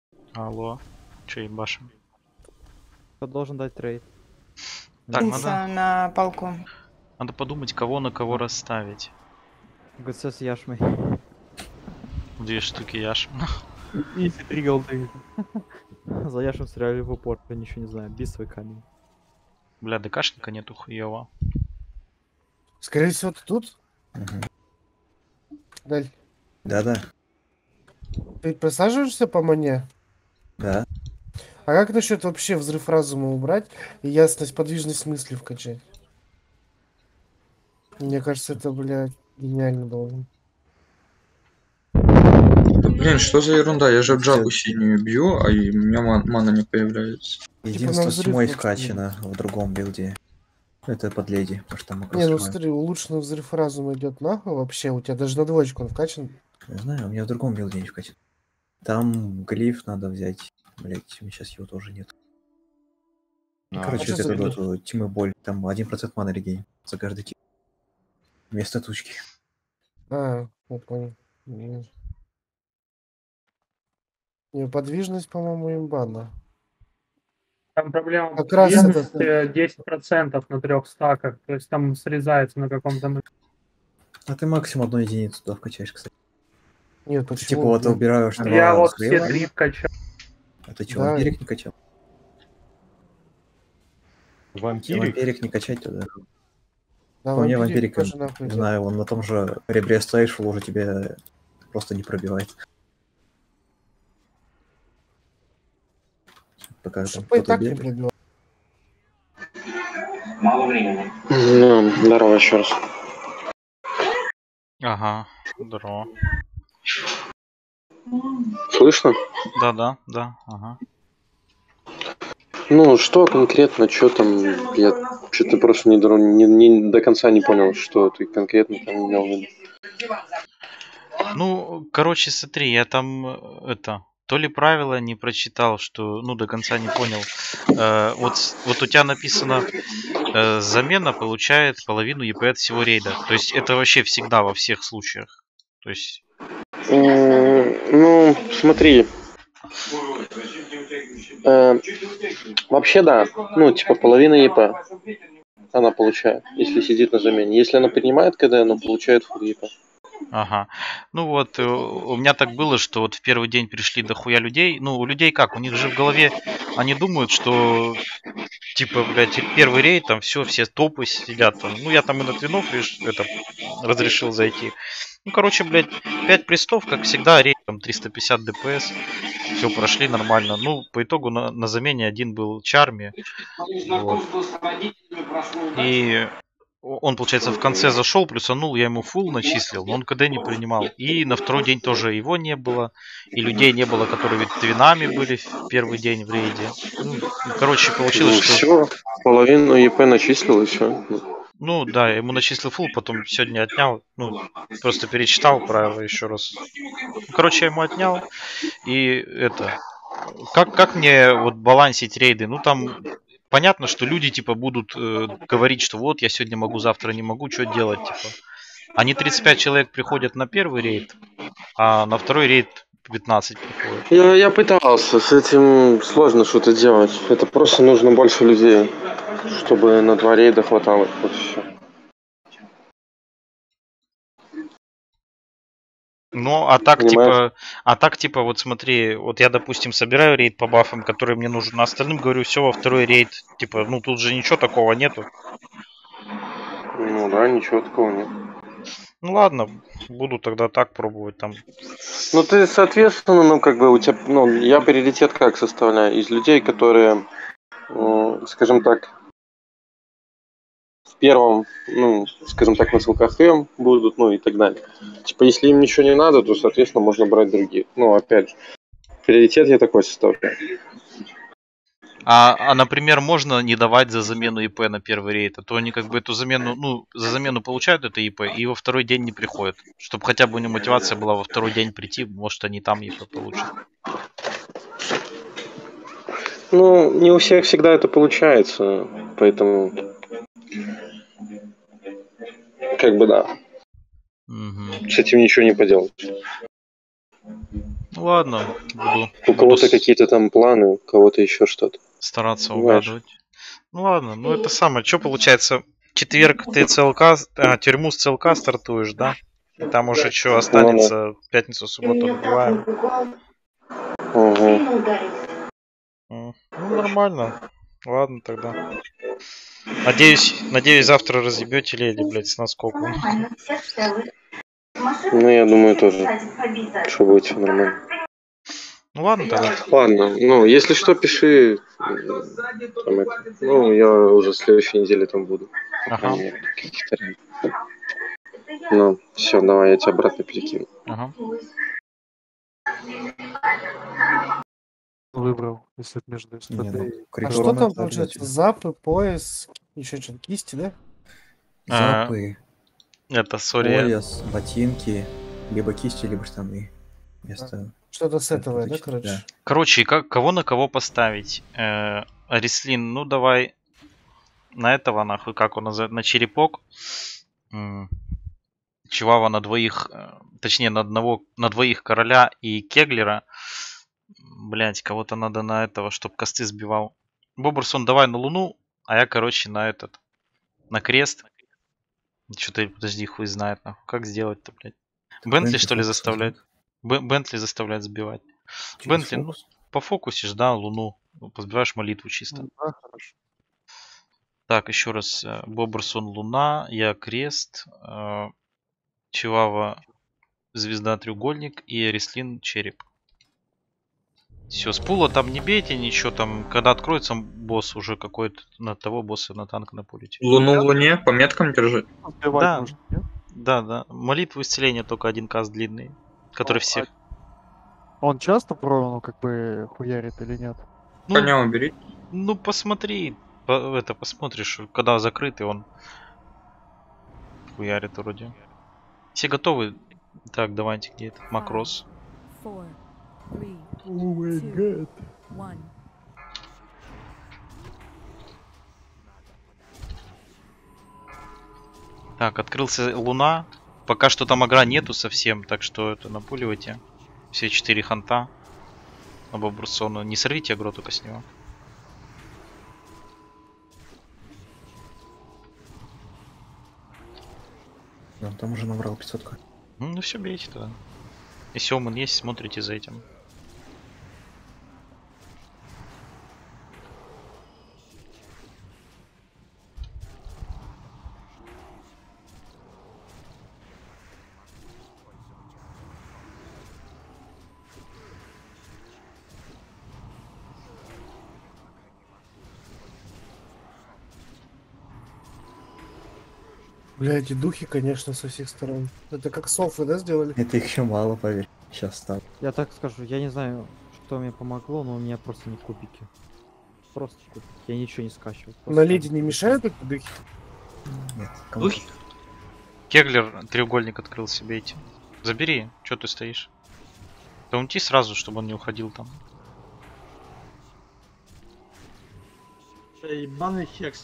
Алло. Че ебашим? Кто должен дать трейд? Так, Инса на полку. надо подумать, кого на кого расставить. ГЦ с Яшмой. 2 штуки яш. Изи 3 голды. За Яшем стреляли в упор, я ничего не знаю. Бисовый камень. Бля, ДКшника нету хуево. Скорее всего, ты тут? Даль. Да-да. Ты присаживаешься по мне? Да. А как насчет вообще взрыв разума убрать и ясность, подвижность мысли вкачать? Мне кажется, это, блядь, гениально было. Да, блин, что за ерунда? Я же джабу синюю бью, а и у меня мана не появляется. Единство с взрыв тьмой вообще. вкачано в другом билде. Это под леди, потому что там мы Не, ну просто... смотри, улучшенный взрыв разума идет нахуй вообще. У тебя даже на 2 он вкачан. Не знаю, у меня в другом билде не вкачан. Там глиф надо взять. Блять, у меня сейчас его тоже нет. Короче, что вот за это глиф? вот тьмы боль. Там 1% маны регейн за каждый тип. Вместо тучки. А, я понял. Неподвижность, по-моему, имбана. Там проблема Как раз этот... 10% на 3 стаках, то есть там срезается на каком-то... А ты максимум одну единицу туда вкачаешь, кстати. Нет, Ты, почему? типа вот убираешь два Я вот все слева. 3 вкачал. А ты что, Да. вампирик не качал? Вампирик? Вампирик не качать туда. Да, По мне вампирик вампирик, тоже нахуй не идет. знаю, он на том же ребре стоишь, уже тебе просто не пробивает. Пока там Шипы и кто-то так не бегает. пробивал. Мало времени. Ну, здорово еще раз. Ага, здорово. Слышно? Да, ага. Ну, что конкретно, что там, я что-то просто не до конца не понял, что ты конкретно там имел в виду. Ну, короче, смотри, я там то ли правила не прочитал, что, ну, до конца не понял. Вот у тебя написано, замена получает половину ЕП от всего рейда. То есть это вообще всегда во всех случаях. То есть... Ну, смотри. Вообще да, ну, типа половина ЕП она получает, если сидит на замене. Если она принимает КД, она получает фул ЕП. Ага. Ну вот, у меня так было, что вот в первый день пришли дохуя людей. Ну, у людей как? У них же в голове, они думают, что типа, блядь, первый рейд, там все топы сидят там. Ну, я там и на твинов разрешил зайти. Ну, короче, блядь, 5 престов, как всегда, рейд там 350 ДПС. Все прошли нормально. Ну, по итогу на замене один был Чарми. Вот. И он, получается, в конце зашел, плюсанул, я ему фул начислил, но он КД не принимал. И на второй день тоже его не было. И людей не было, которые твинами были в первый день в рейде. Ну, короче, получилось, Ну, что... все, половину ЕП начислил и все. Ну, да, я ему начислил фул, потом сегодня отнял. Ну, просто перечитал правила еще раз. Ну, короче, я ему отнял. И это... Как мне вот балансить рейды? Ну, там... Понятно, что люди, типа, будут говорить, что вот, я сегодня могу, завтра не могу, что делать, типа. Они 35 человек приходят на первый рейд, а на второй рейд 15 приходят. Я пытался, с этим сложно что-то делать. Это просто нужно больше людей, чтобы на 2 рейда хватало. Вот все. Ну, а так, Понимаешь? типа, вот смотри, вот я, допустим, собираю рейд по бафам, который мне нужен, а остальным говорю, все, во второй рейд, типа, ну, тут же ничего такого нету. Ну да, ничего такого нет. Ну, ладно, буду тогда так пробовать там. Ну ты, соответственно, ну как бы у тебя, ну я приоритет как составляю? Из людей, которые, скажем так, в первом, ну, скажем так, на ссылках М будут, ну и так далее. Типа, если им ничего не надо, то, соответственно, можно брать других. Ну, опять же, приоритет я такой составляю. Например, можно не давать за замену ИП на первый рейд, а то они как бы эту замену, ну, за замену получают это ИП и во второй день не приходят. Чтобы хотя бы у них мотивация была во второй день прийти, может они там ИП получат. Ну, не у всех всегда это получается, поэтому как бы да. Угу. С этим ничего не поделать. Ну ладно, буду. У кого-то какие-то там планы, у кого-то еще что-то. Стараться угадывать. Ну ладно, ну это самое. Что получается? Четверг ты ЦЛК, тюрьму с ЦЛК стартуешь, да? И там уже что останется, пятницу, субботу добиваем. Угу. Ну нормально. Ладно тогда. Надеюсь, завтра разъебете леди, блядь, с наскоком. Ну, я думаю, тоже, что будет все нормально. Ну ладно тогда. Ладно, ну, если что, пиши. Там это. Ну, я уже в следующей неделе там буду. Ага. Ну, все, давай, я тебя обратно перекину. Ага. Выбрал, если это между СПД и... А что там получается? Запы, пояс, еще что-то, кисти, да? Запы. Это, сори. Пояс, ботинки, либо кисти, либо штаны. Вместо... Что-то сетовое, да, короче? Да. Короче, кого на кого поставить? Арислин, ну давай на этого нахуй, как он называет, на черепок. Чивава на двоих, точнее на двоих короля и кеглера. Блять, кого-то надо на этого, чтоб косты сбивал. Боберсон, давай на луну, а я, короче, на на крест. Что-то, подожди, хуй знает, нахуй. Как сделать-то, блядь? Бентли, что ли, заставляет? Бентли заставляет сбивать. Бентли, ну, пофокусишь, да, луну. Позбиваешь молитву чисто. Да, хорошо. Так, еще раз. Боберсон, луна, я крест, Чивава, звезда, треугольник и Реслин, череп. Все, с пула там не бейте ничего, там, когда откроется босс уже какой-то, на того босса на танк напулите. Луну в луне по меткам держи. Да, да. Молитву исцеления только один каст длинный, который всех... Он часто про, как бы, хуярит или нет? Ну, Коня убери. Ну, посмотри, посмотришь, когда закрытый он хуярит вроде. Все готовы? Так, давайте, где этот макрос? О май гад. Так, открылся луна. Пока что там агра нету совсем, так что это напуливайте. Все 4 ханта. На Боберсона. Не сорвите агро только с него. Он там уже набрал 500к. Ну все, бейте тогда. Если Оман есть, смотрите за этим. Бля, эти духи, конечно, со всех сторон. Это как софы, да, сделали? Это их еще мало, поверь. Сейчас стало. Я так скажу, я не знаю, что мне помогло, но у меня просто не кубики. Просто кубики. Я ничего не скачивал. На леди не мешают эти духи? Нет. Духи? Кеглер треугольник открыл себе эти. Забери, что ты стоишь. Таунти сразу, чтобы он не уходил там. Ебаный хекс.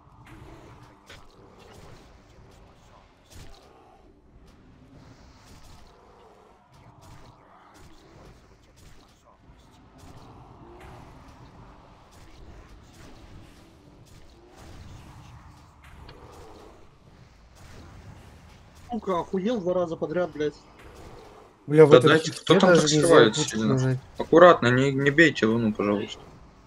Сука, охуел 2 раза подряд, блядь. Бля, в Да этом дайте, хитке кто там даже так нельзя срывает пушку сильно? нажать. Аккуратно, не бейте луну, пожалуйста.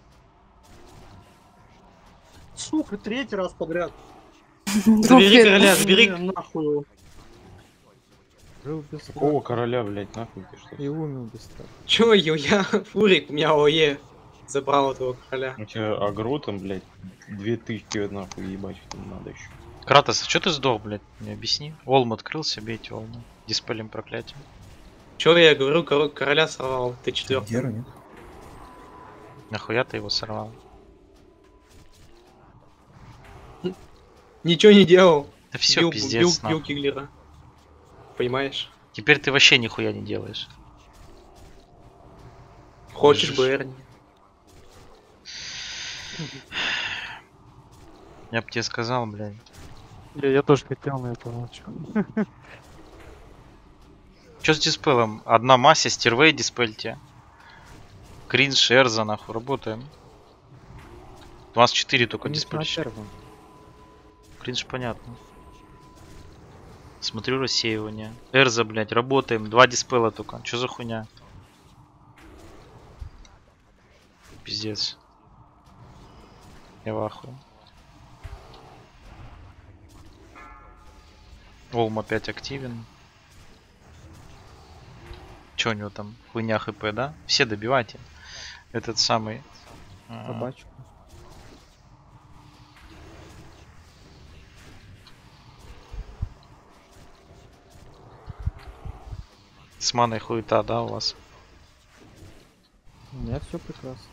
Сука, 3-й раз подряд. Забери короля, забери. Нахуй его. Жил без страха. Какого короля, блядь, нахуй ты что? И умел без страха. Чё, я Фурик, у меня ОЕ забрал этого короля. У тебя агро там, блядь, 2000 нахуй ебать, там надо еще. Кратос, а чё ты сдох, блядь? Не объясни. Олм открылся, бейте Олма. Диспелим проклятие. Чё я говорю, короля сорвал, ты 4-й. Геру нет? Нахуя ты его сорвал? Ничего не делал. Да все, пиздец, бил Киглера. Понимаешь? Теперь ты вообще нихуя не делаешь. Хочешь Лежишь. бы, Эрни? Я бы тебе сказал, блядь. Я тоже хотел, но я помолчал. Чё с диспелом? Одна масса, стервей диспельте. Кринж, Эрза, нахуй, работаем. 24 только диспель. Кринж, понятно. Смотрю рассеивание. Эрза, блядь, работаем. 2 диспела только. Чё за хуйня? Пиздец. Я в ахуе. Волм опять активен. Чё у него там? Хуйня хп, да? Все добивайте. Этот самый... Собачку. С маной хуета, да, у вас? У меня все прекрасно.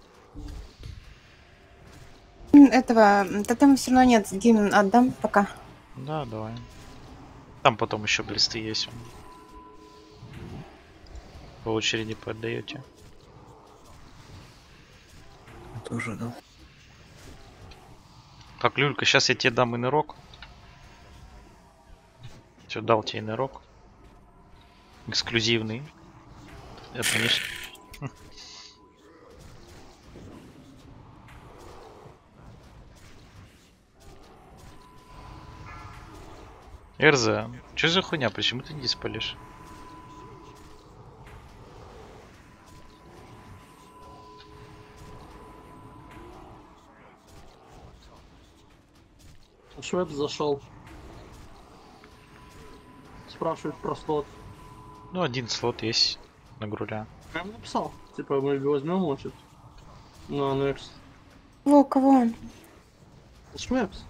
Этого тотема все равно нет. Дим, отдам пока. Да, давай. Там потом еще блисты есть. По очереди поотдаете. Тоже, да. Так, Люлька, сейчас я тебе дам инерок. Все, дал тебе нырок. Эксклюзивный. Это не... Эрза, что за хуйня? Почему ты не диспалишь? Швеб зашел. Спрашивает про слот. Ну, один слот есть на груля. Я ему написал. Типа мы возьмем, может. На next. Кого он? Швебс.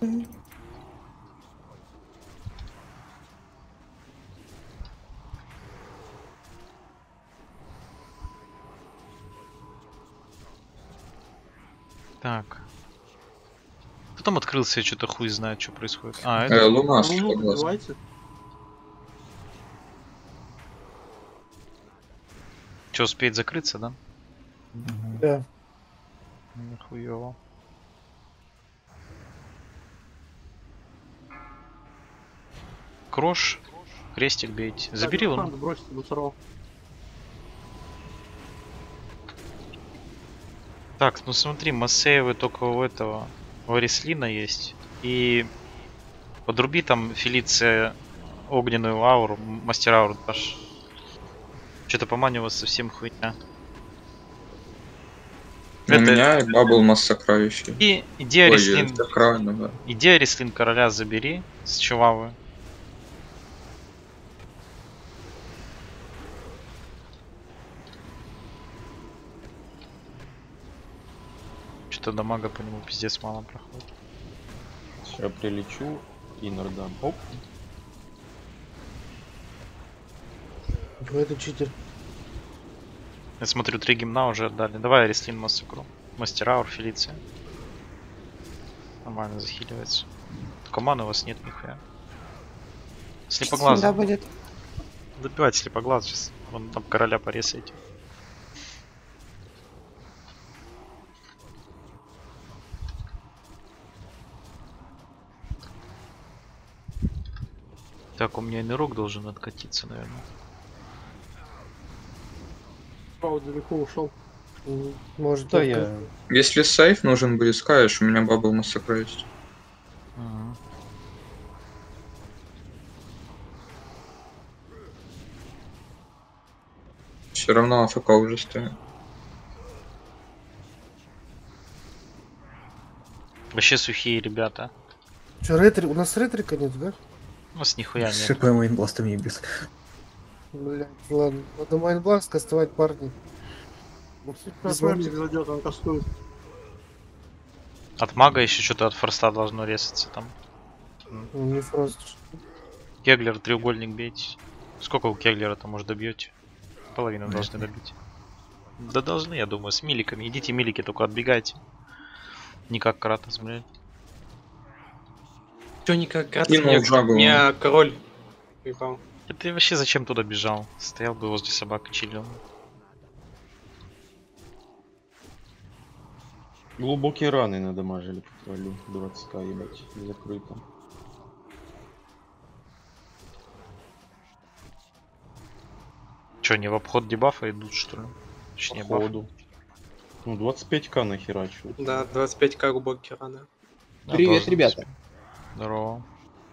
Так. Кто там открылся, я что-то хуй знает, что происходит. А, это... Луна, Давайте. Что, успеет закрыться, да? Да. Нихуёво. Крош. Крестик бейте. Забери он. он. Бросьте мусоров. Так, ну смотри, Массеевы только у этого, у Арислина есть. И подруби там Фелиция огненную ауру, мастер ауру дашь. Что-то по мане у вас совсем хуйня. У меня бабл массакравящий. И иди Арислин. Да. Иди Арислин короля забери с Чувавы. Что-то дамага по нему пиздец мало проходит. Сейчас прилечу и нардам. Оп. Это читер. Я смотрю, 3 гимна уже отдали. Давай Арислин массакру. Мастера аур, Фелиция. Нормально захиливается. Только маны у вас нет нихуя. Слепоглаз. Да, будет. Добивать слепоглаз сейчас. Вон там короля порезайте. Так, у меня и нырок должен откатиться, наверное. Правда, далеко ушел. Может, да, я... Если сейф нужен будет, скажешь, у меня бабл массакра есть. Все равно АФК уже стоит. Вообще сухие ребята. Че, ретри? У нас ретрика нет, да? У нас нихуя нет. С какой мейнбластом ебись. Блять, ладно. Надо майнбласт кастовать, парни. Без Фрэмсик зайдет, он кастует. От мага еще что-то от форста должно резаться там. Не фрост. Кеглер, треугольник бейте. Сколько у Кеглера-то, может, добьете? Половину должны добить. Да должны, я думаю, с миликами. Идите милики, только отбегайте. Не как Кратос, блядь. Чё не как Кратос? Не, ну, меня король ебал. Ты вообще зачем туда бежал? Стоял бы возле собак, чилил. Глубокие раны надамажили по королю. 20к, ебать, закрыто. Че, не в обход дебафа идут, что ли? Точнее, Походу. Ну, 25к нахерачу. Да, 25к глубокие раны. Да, Привет, ребята. Здорово.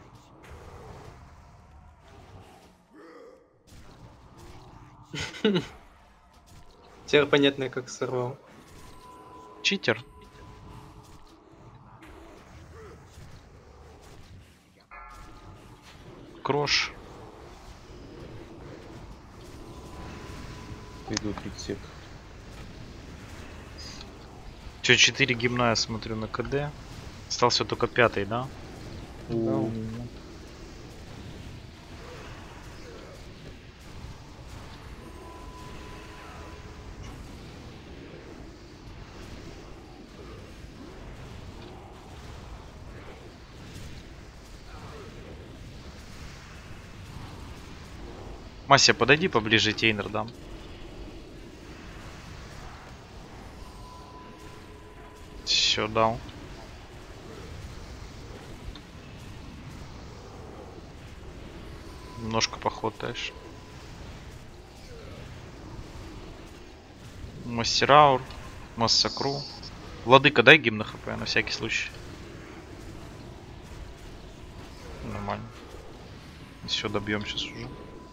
Теперь понятно, как сорвал. Читер. Крош. Иду 30. Че, 4 гимна я смотрю на КД. Остался только 5-й, да? Да, у меня. Мася, подойди поближе, Тейнер дам. Все, дал. Немножко похотаешь. Мастераур, Массакру. Владыка, дай гимн на хп на всякий случай. Нормально. Все, добьем сейчас уже.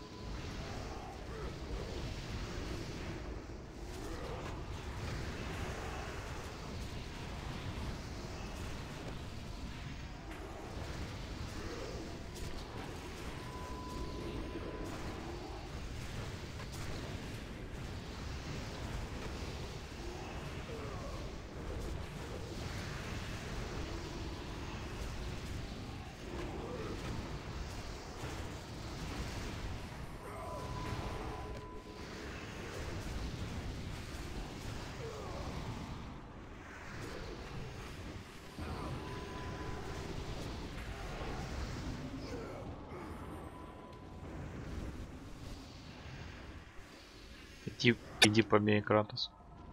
Иди побей Кратос.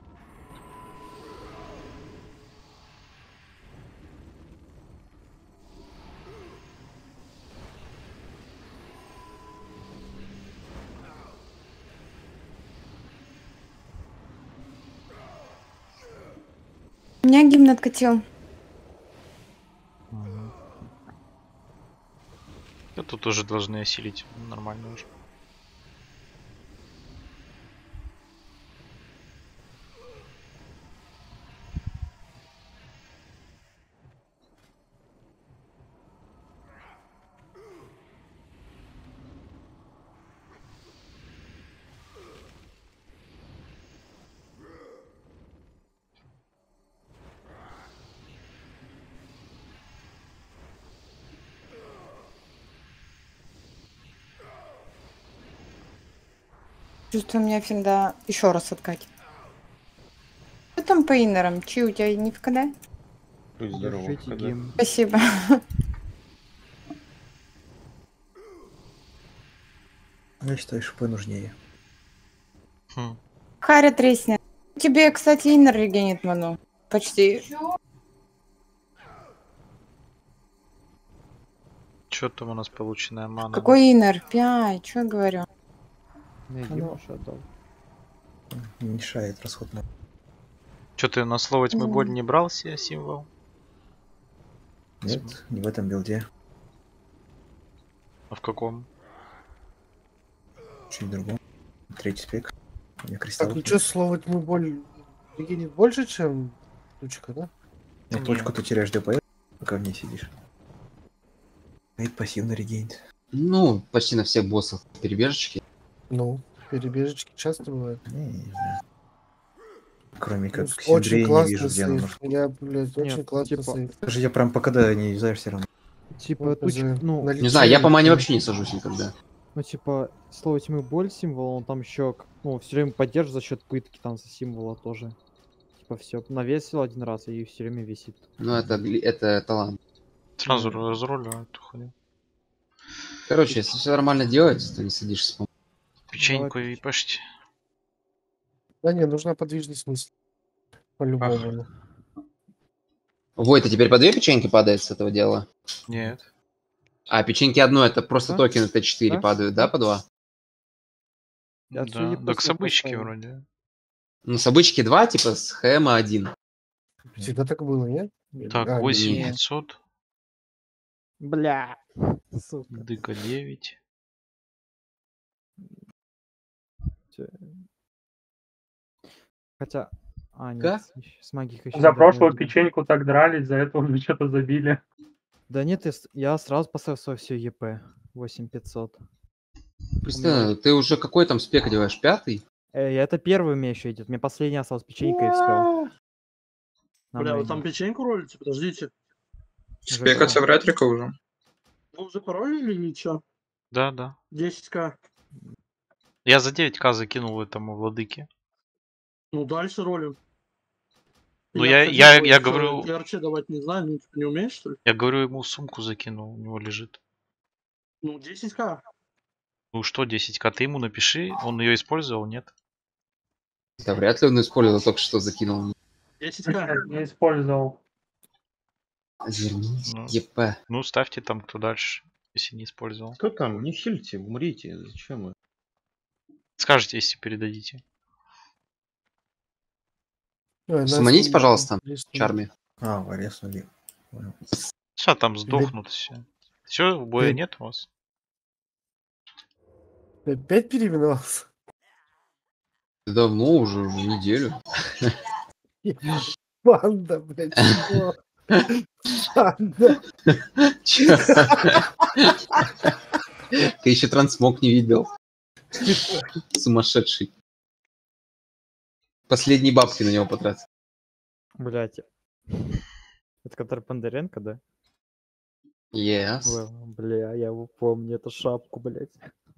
У меня гимн откатил. Да тут уже должны осилить нормально уже. Чувствую, меня финда еще раз откатит. Что там по иннерам? Чи у тебя не в КД? Будь здоров, Держите КД. гимн. Спасибо. Я считаю, ШП нужнее. Харя треснет. Тебе, кстати, иннер регенит ману. Почти. Что там у нас полученная мана? Какой иннер? 5. Что я говорю? Я Алло. гимн уж отдал. Не мешает расход на... Что ты на слово тьмы Мгм. боль не брал себе символ? Нет, не в этом билде. А в каком? Чуть другом. Третий спек. У меня кристалл. Так, ну что, слово тьмы боль регенит больше, чем тучка, да? На точку ты теряешь ДПС, пока в ней сидишь. Это пассивно регенит. Ну, почти на всех боссах перебежечки. Ну, перебежечки часто бывают. Не знаю. Кроме как Очень Синдрей не классный вижу, где она сейф. может... Я, блядь, очень Нет, классный типа- сейф. Даже я прям пока да не юзаешь все равно. Типа, Вот туч, уже ну, на Не знаю, я по мане лечение. вообще не сажусь никогда. ну, типа, слово тьмы боль символ, он там еще, ну, все время поддерживает за счет пытки там за символа тоже. Типа, все, навесил один раз и все время висит. Ну, это талант. Сразу разруливаю эту хуйню. Короче, если все нормально делать, то не садишься. Печеньку и пашьте. Да не, нужна подвижность мысли. По-любому. Вой, это теперь по 2 печеньки падает с этого дела? Нет. А печеньки одно, это просто Да? токены Т4 Да? падают, да, по 2? Я Да, судя так по с обычки поставил. вроде. Ну, с обычки 2, типа с ХМа 1. Всегда так было, нет? Так, А, 8500. Бля. Сука. Дыка 9. Хотя... А, нет, Как? с магикой еще За недавно прошлую было. печеньку так дрались, за это уже что-то забили. Да нет, я сразу поставил свое все ЕП. 8500. Представь, ты уже какой там спек одеваешь? 5-й? Это первый у меня еще идет. Мне последний осталась печенька и все. Бля, вы там печеньку ролите? Подождите. Спекаться в ретрика уже. Вы уже паролили или ничего? Да, да. 10к. Я за 9к закинул этому владыке. Ну дальше ролим. Ну, Я я говорю... Ты РЧ давать не знаю, ну типа не умеешь, что ли? Я говорю, ему сумку закинул, у него лежит. Ну 10к. Ну что 10к, ты ему напиши, он ее использовал, нет? Да вряд ли он использовал, только что закинул. 10к. Не использовал. Вернись, Ну, ЕП. ну, ставьте там кто дальше. если не использовал. Кто там? Не хильте, умрите. Зачем вы? Скажете, если передадите. Саманите, пожалуйста, Чарми. А, вы резнули. Понял. Сейчас там сдохнут все. Все, боя нет у вас? Опять переименовался? Давно уже неделю. Панда, блядь, что? Панда. Ты еще трансмог не видел. Сумасшедший. Последние бабки на него потратил. Блять. Это который Бондаренко, да? Yes. Бля, я его помню, эту шапку, блять.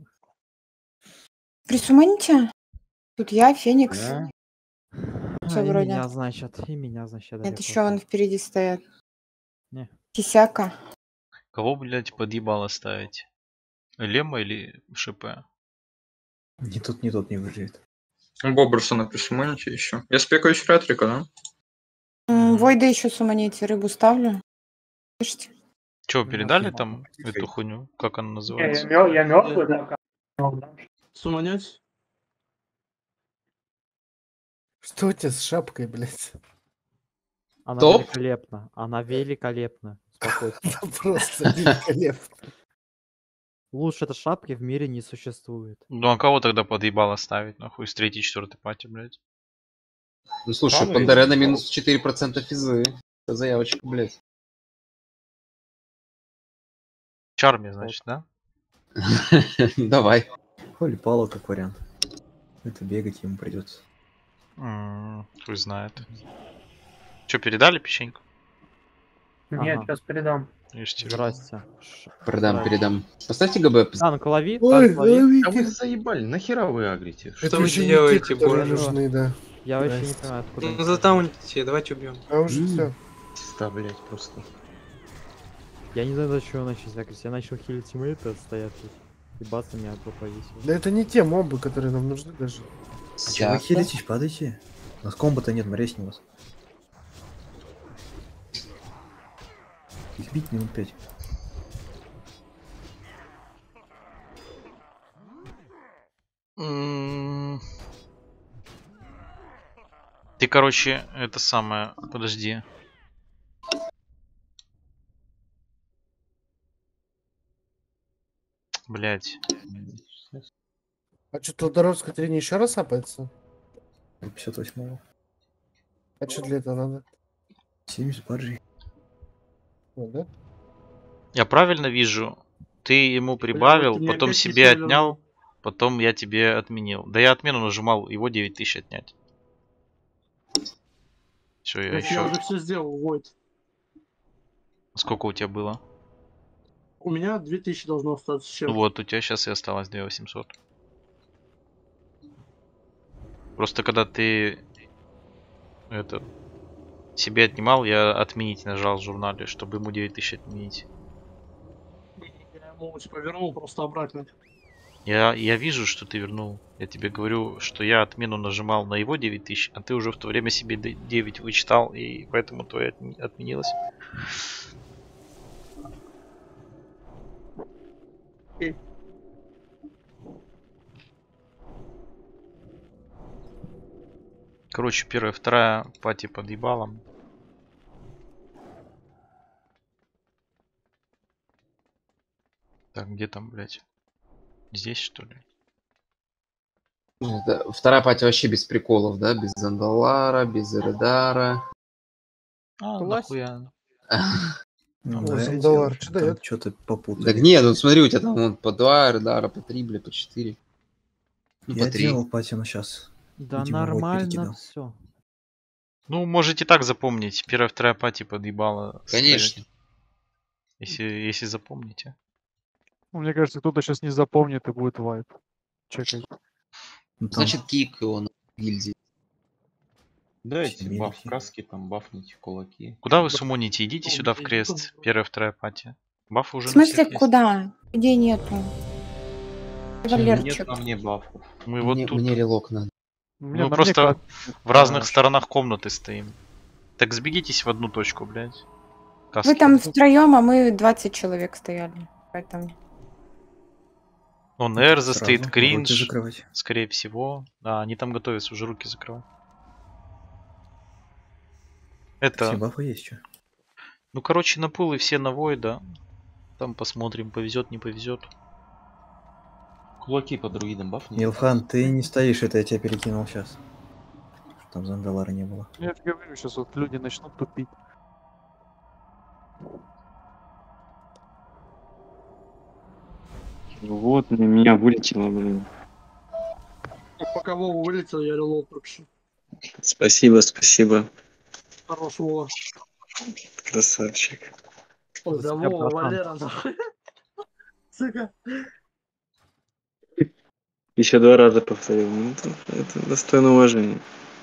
Присуманите? Тут я, Феникс. Да. Все И вроде. меня, значит, Это далеко. еще он впереди стоят. Не. Кисяка. Кого, блядь, подъебало ставить? Лема или ШП? Ни тут не выживет. Боберсона присуманите еще. Я спекаюсь Ретрика, да? Войда еще суманите, рыбу ставлю. Слышите? Че, передали там эту хуйню? Как она называется? Я мертвый, да? Суманять? Что у тебя с шапкой, блядь? Она Топ? великолепна. Она великолепна. Спокойно. Просто великолепно. Лучше этой шапки в мире не существует. Ну а кого тогда подъебало ставить, нахуй, с 3-4 пати, блядь? Ну слушай, Правильно, Пандарена я минус 4% физы. Это заявочка, блядь. Чарми, значит, да? Давай. Холи Пало как вариант. Это бегать ему придется. Хуй знает. Че, передали печеньку? Нет, Ага. сейчас передам. Здрасте. Передам. Поставьте ГБ. Танк лови, Ой, танк лови. ловите. А вы заебали, нахера вы агрите? Это Что вы уже не делаете, те, которые боже? нужны, да. Я вообще не понимаю, откуда. Ну затаунтите, давайте убьем. А уже все. Да, блять, просто. Я не знаю, за чего начать закрыть. Я начал хилить тиммейта, стоят тут. И бац, меня опа повесил. Да это не те мобы, которые нам нужны даже. А че вы хилитесь, падайте? У нас комбо-то нет, мы резнем вас. Их бить минут 5. Ты, короче, это самое... Подожди. Блять. А что, Тодоровская трени еще раз апается? 58-го. А что для этого надо? 70 баржей. Вот, да? Я правильно вижу? Ты ему прибавил, ты мне потом опять себе писали, отнял, потом я тебе отменил. Да я отмену нажимал, его 9000 отнять. Все, я Так я еще... уже все сделал, Войд. Сколько у тебя было? У меня 2000 должно остаться с Ну чем. вот, у тебя сейчас и осталось 2800. Просто когда ты это себе отнимал, я отменить нажал в журнале, чтобы ему 9000 отменить. Я ему типа вернул просто обратно. Я вижу, что ты вернул. Я тебе говорю, что я отмену нажимал на его 9000, а ты уже в то время себе 9 вычитал, и поэтому твоя отменилась. Короче, первая, вторая пати под ебалом. Так, где там, блядь? Здесь, что ли? Это вторая пати вообще без приколов, да? Без Зандалара, без Эредара. А, нахуя? Зандалар, что дает? Что-то попутал. Так нет, ну смотри, у тебя там вон по 2 Эредара, по 3, бля, по 4. Ну, Я по 3. делал патину сейчас. Да Видимо, вот нормально перекидал. все. Ну, можете так запомнить. Первая, вторая пати подъебала. Конечно. Если запомните. Ну, мне кажется, кто-то сейчас не запомнит и будет вайп. Чекай. Ну, там Значит, кик его на гильдии. Дайте Семейки. баф каски, там бафните кулаки. Куда вы сумоните? Идите сюда в крест. Первая, вторая пати. Бафы уже В на смысле, всех есть. куда? Идей нету. Нет Валерчик. на мне бафов. Мы вот Мне, тут. мне релок надо. Мы просто в разных сторонах комнаты стоим. Так сбегитесь в одну точку, блядь. Вы там втроем, а мы 20 человек стояли. Поэтому... Он Эрза Сразу стоит, руки кринж, закрывать. скорее всего. Да, они там готовятся уже руки закрывать. Все Это, бафы есть что? ну короче, на пулы все на Войда. Там посмотрим, повезет, не повезет. Кулаки по друидам бафни. Илхан, ты не стоишь, это я тебя перекинул сейчас. Там Зандалара не было. Я же говорю, сейчас вот люди начнут тупить. Вот, меня вылетело, блин. Пока Вова вылетел, я релоуд пропишу. Спасибо, спасибо. Хорош, Вова. Красавчик. Ой, да Я Вова, братан. Валера, нахуй. Сука. Еще 2 раза повторил. Ну, это достойно уважения.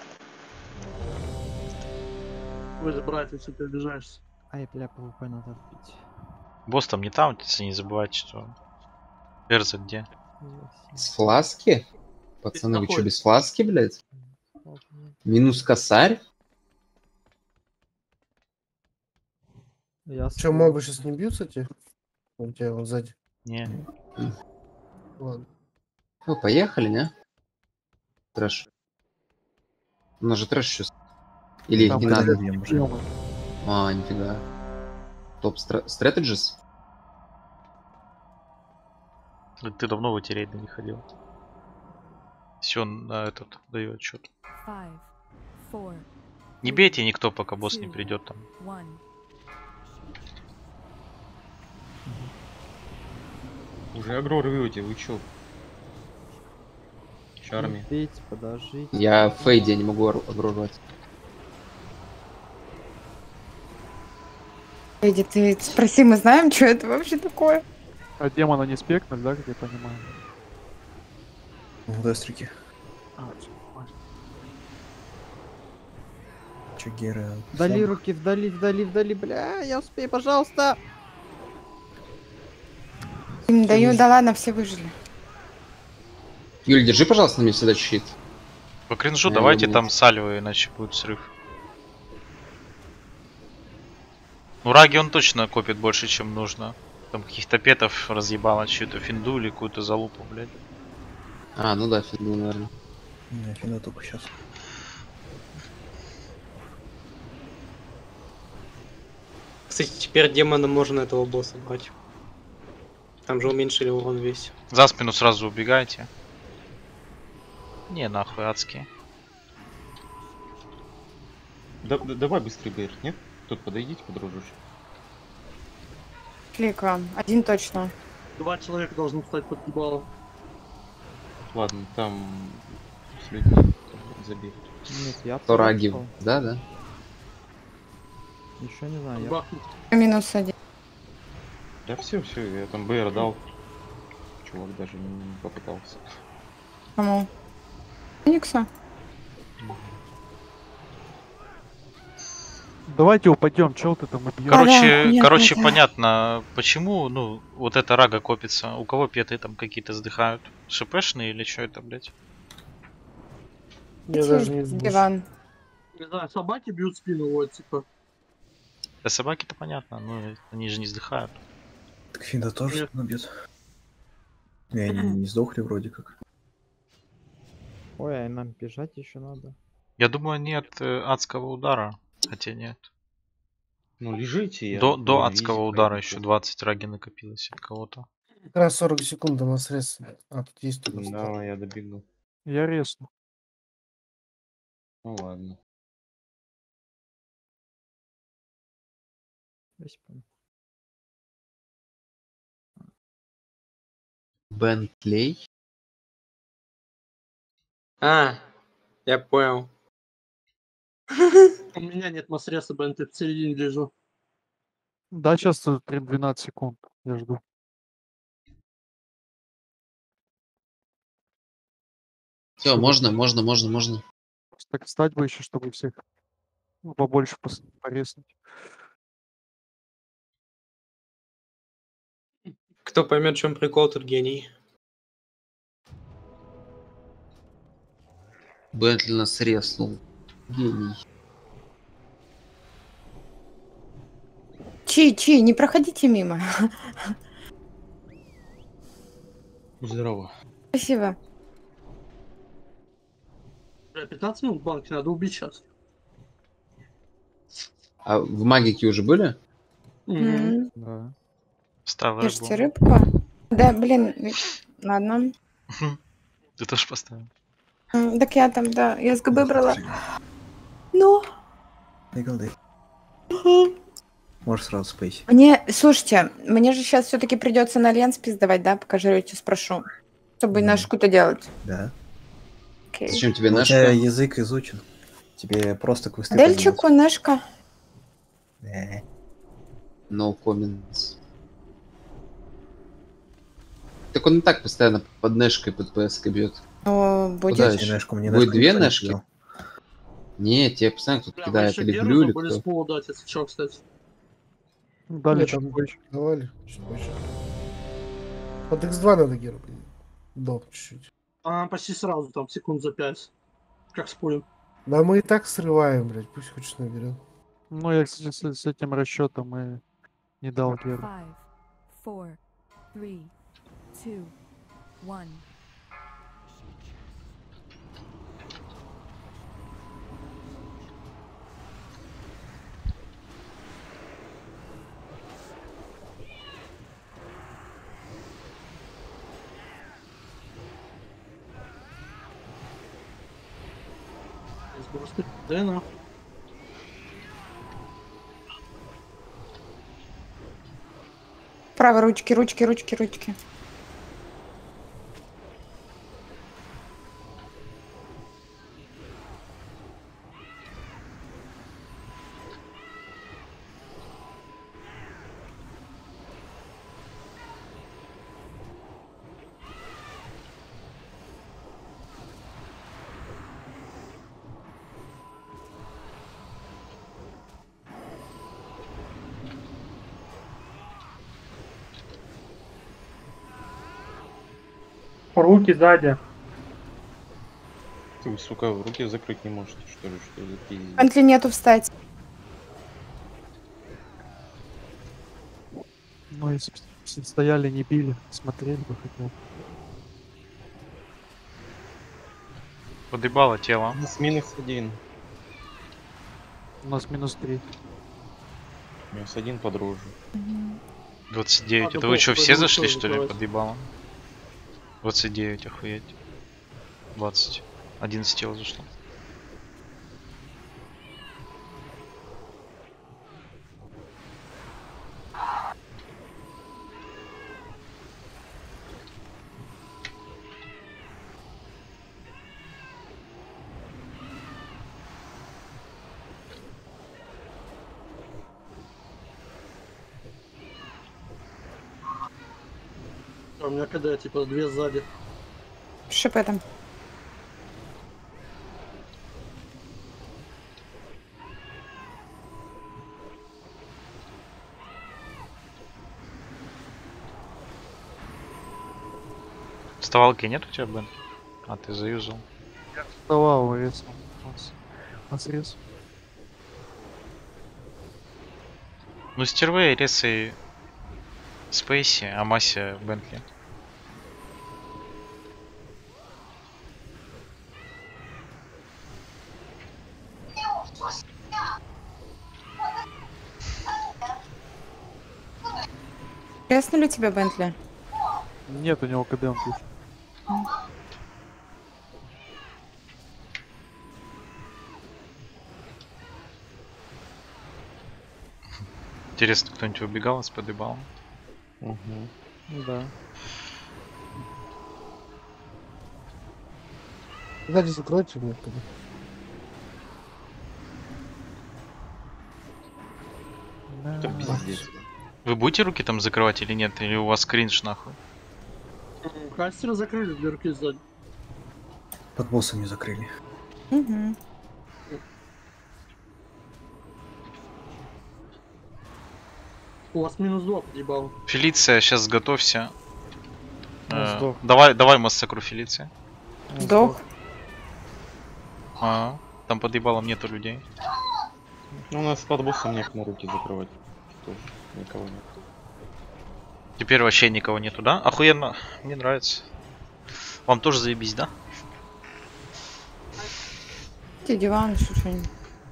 Вы же братья, что ты обижаешься. Ай, бля, ПВП надо отбить. Босс там не таунтится, не забывайте, что... Эрза где? С фласки? Пацаны, вы что, Какой? без фласки, блядь? Минус косарь? Я Че, мобы сейчас не бьются те? У тебя вот сзади. Не. Ладно. Ну, поехали, не? Трэш. У нас же трэш сейчас. Или их Там не когда надо? бьем уже. А, нифига. Топ стратегис? Ты давно в эти рейды не ходил. Все, на этот даю отчет. Не бейте никто, пока босс не придет там. Уже агро рвете, вы чё? Чарми. Бейте, подождите. Я в фейде не могу огружать. Эдди, ты спроси, мы знаем, что это вообще такое? А демона не спекнули, да, как я понимаю? Дестрики. А, всё, нормально. Че, Гера? Вдали руки, вдали, бля, я успею, пожалуйста. Им даю, да ладно, все выжили. Юль, держи, пожалуйста, на мне всегда щит. По кринжу Я давайте его там нет. сальвы, иначе будет срыв. Ну Раги он точно копит больше, чем нужно. Там каких-то петов разъебало, чью-то финду или какую-то залупу, блядь. А, ну да, финду, наверное. Не, финал только сейчас. Кстати, теперь демоном можно этого босса брать. Там же уменьшили урон весь. За спину сразу убегайте. Не, нахуй, адские. Давай быстрый БР, нет? Тут подойдите, подружишь. Шли к вам. Один точно. 2 человека должны встать под ебалом. Ладно, там с людьми забили. Нет, я То раги, подошел. да? Ничего не знаю. Я... Бахнуть. Минус 1. Да все, я там БР дал. Чувак даже не попытался. Кому? Никса. Давайте упадем, чел ты там убьешь. Короче, понятно, почему, ну, вот эта рага копится. У кого петы там какие-то сдыхают? ШПшные или что это, блядь? Я даже не знаю. Диван. Не знаю, собаки бьют спину, вот, типа. Да собаки-то понятно, но они же не сдыхают. Так Финда тоже набьет. Не, они не сдохли вроде как. Ой, а нам бежать еще надо. Я думаю, они от адского удара. Хотя нет. Ну, лежите. До адского удара еще 20 раги накопилось от кого-то. Как раз 40 секунд до средств. А, тут есть только что. Да, я добегу. Я резну. Ну ладно. Бентлей. А, я понял. У меня нет массреса, Бен, ты в середине лежу. Да, сейчас 12 секунд. Я жду. Все, можно. Так встать бы еще, чтобы всех побольше порезнуть. Кто поймет, в чем прикол, тут гений. Бентли нас резнул. Гений. Чи, не проходите мимо. Здорово. Спасибо. Бля, 15 минут в банке надо убить сейчас. А в магике уже были? М. Да. Ставь Ешьте рыбу. рыбку. Да, блин, ладно. Ты тоже поставил. Так я там, да, я с ГБ брала. Ну, Не голдай. Можешь сразу спейсить. слушайте, мне же сейчас все-таки придется на альянс пиздавать, да, пока жрете, спрошу. Чтобы нашку-то делать. Да. Окей. Зачем тебе У наш? тебя язык изучен. Тебе просто квесты Дельчику, Нэшка. поднимать. No comments. Так он и так постоянно под нэшкой, под ПСК бьет. О, Куда будет. еще? Нэшку, мне Будет нэшку две никто не нэшки? кидал. Не, тебе постоянно кто-то Бля, кидает, мы или еще Блю, или были с кто. полу дать, если что, кстати. Дали Нет, чуть там больше. давали чуть больше. Под X2 надо герб. Доп чуть-чуть. А почти сразу, там, секунд за 5. Как спорим. Да мы и так срываем, блядь, пусть хоть наберет. Ну, я, кстати, с этим расчетом и не дал Геру. 5, 4, 3, 2, 1. Сбросты Дэна. Правой ручки, ручки, ручки, ручки. Руки сзади. Ты, сука, руки закрыть не можешь, что ли, что за пиздец? Пантли нету встать. Ну, если бы стояли, не били, смотрели бы хотя бы. Подъебало тело. У нас -1. У нас -3. -1 подроже. 29. А, Это вы что, все пойду зашли, тоже что ли, закрывать. подъебало? 29, охуеть. 20. 11 тел зашло. А у меня КД, типа, 2 сзади. Шипы там. Вставалки нет у тебя, Бен? А, ты заюзал. Я вставал, резал. Срез. Ну, стервей, ресай Спейси, а Мася Бентли. Ясно ли тебе, Бентли? Нет, у него КД он пишет. Интересно, кто-нибудь убегал с подъебалом? Угу. Да. Сзади закройте мне тогда. Это пиздец. Вы будете руки там закрывать или нет? Или у вас кринж нахуй? Кастера закрыли, дырки сзади. Под боссом не закрыли. Угу. У вас -2 подъебал. Фелиция, сейчас готовься. Сдох. Давай массакру Фелиция. Сдох. Там под ебалом нету людей. Ну, у нас под боссом некому руки закрывать. Тоже никого нет. Теперь вообще никого нету, да? Охуенно. Мне нравится. Вам тоже заебись, да? Те диван, что-нибудь.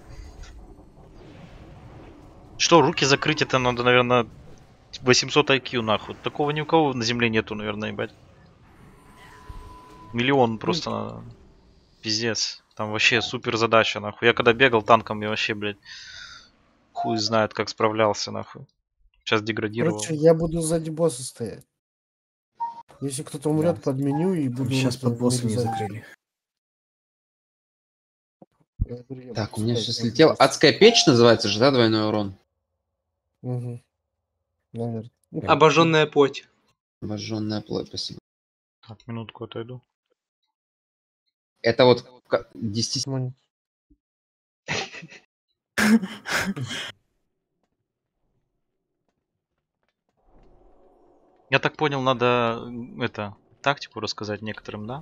Что, руки закрыть это надо, наверное, 800 IQ нахуй. Такого ни у кого на земле нету, наверное, ебать. Миллион просто надо. Пиздец. Там вообще супер задача, нахуй. Я когда бегал танком, я вообще, блядь, хуй знает, как справлялся, нахуй. Сейчас деградировал. Короче, я буду сзади босса стоять. Если кто-то умрет, подменю и буду... Сейчас под боссом не нарезать. закрыли. Так, у меня сейчас слетел. Адская печь называется же, да, двойной урон? Угу. Наверное. Обожженная плоть. Обожженная плоть, спасибо. Так, минутку отойду. Это вот 10... Я так понял, надо это тактику рассказать некоторым, да?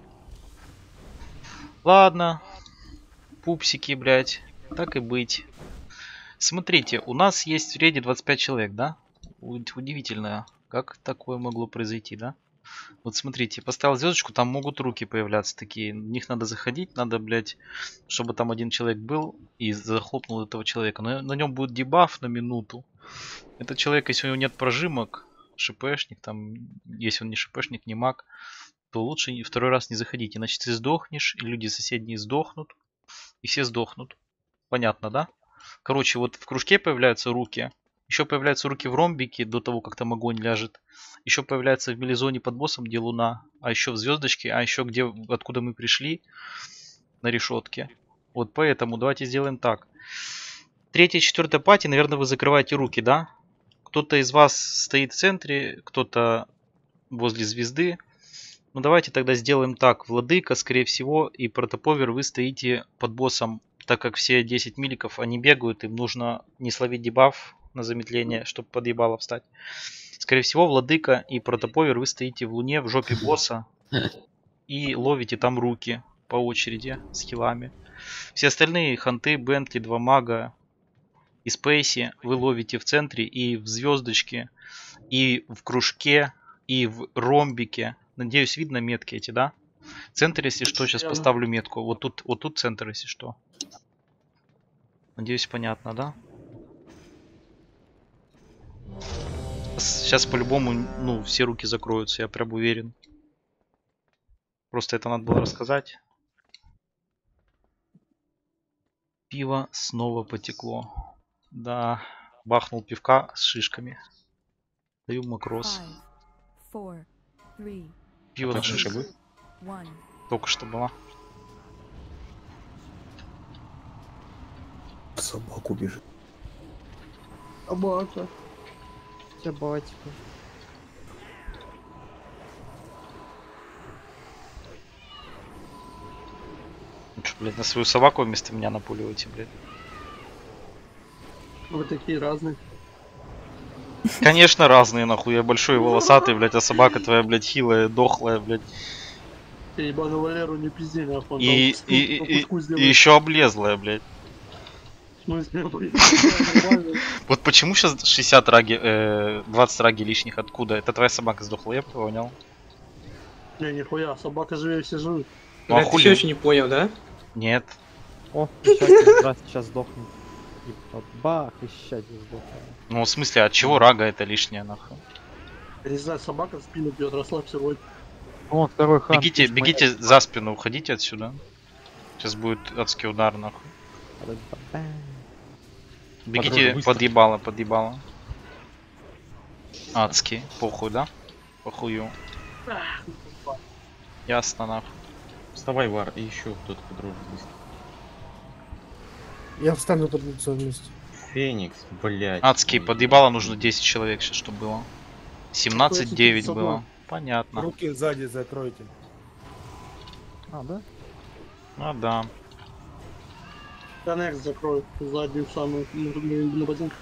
Ладно. Пупсики, блядь. Так и быть. Смотрите, у нас есть в рейде 25 человек, да? Удивительно, как такое могло произойти, да? Вот смотрите, поставил звездочку, там могут руки появляться такие. В них надо заходить, надо, блядь, чтобы там один человек был и захлопнул этого человека. Но на нем будет дебаф на минуту. Этот человек, если у него нет прожимок, шипшник, там, если он не шипшник, не маг, то лучше второй раз не заходить. Иначе ты сдохнешь, и люди соседние сдохнут, и все сдохнут. Понятно, да? Короче, вот в кружке появляются руки. Еще появляются руки в ромбике до того, как там огонь ляжет. Еще появляется в мелизоне под боссом, где луна. А еще в звездочке, а еще где, откуда мы пришли, на решетке. Вот поэтому давайте сделаем так. 3-я, 4-я пати, наверное, вы закрываете руки, да? Кто-то из вас стоит в центре, кто-то возле звезды. Ну давайте тогда сделаем так. Владыка, скорее всего, и протоповер вы стоите под боссом. Так как все 10 миликов, они бегают, им нужно не словить дебаф на замедление, чтобы под ебало встать. Скорее всего, владыка и протоповер вы стоите в луне, в жопе босса и ловите там руки по очереди с хилами. Все остальные ханты, Бентли, 2 мага и Спейси вы ловите в центре и в звездочке, и в кружке, и в ромбике. Надеюсь, видно метки эти, да? Центр, если что, сейчас поставлю метку. Вот тут центр, если что. Надеюсь, понятно, да? Сейчас по-любому, ну, все руки закроются, я прям уверен. Просто это надо было рассказать. Пиво снова потекло. Да, бахнул пивка с шишками. Даю макрос. Пиво на шишке. Только что была. Собаку бежит. Собака. Собачка. Лучше, блядь, на свою собаку вместо меня напуливаете, блядь. Вы такие разные. Конечно, разные, нахуй. Я большой и волосатый, блядь, а собака твоя, блядь, хилая, дохлая, блядь. Ты ебану Валеру не пизди, нахуй. И еще облезлая, блядь. Вот почему сейчас 60 раги, 20 раги лишних откуда? Это твоя собака сдохла, я понял. Не, нихуя, собака живее, все живут. Ну, а Ты все еще не понял, да? Нет. О, сейчас сдохнет. Бах, ищать сдохнет. Ну, в смысле, от чего рага это лишняя, нахуй? Я не знаю, собака в спину бьет, расслабься, Войт. О, второй хан. Бегите за спину, уходите отсюда. Сейчас будет адский удар, нахуй. Бегите под ебало. Адский, похуй, да? Похую. Ясно, нахуй. Вставай, Вар, и еще кто-то подружит. Я встану под лицо вместе. Феникс, блядь. Адский, под ебало нужно 10 человек сейчас, чтобы было. 17-9 было. Понятно. Руки сзади закройте. А, да? А, да. Коннект закрой, заднюю самую на ботинках.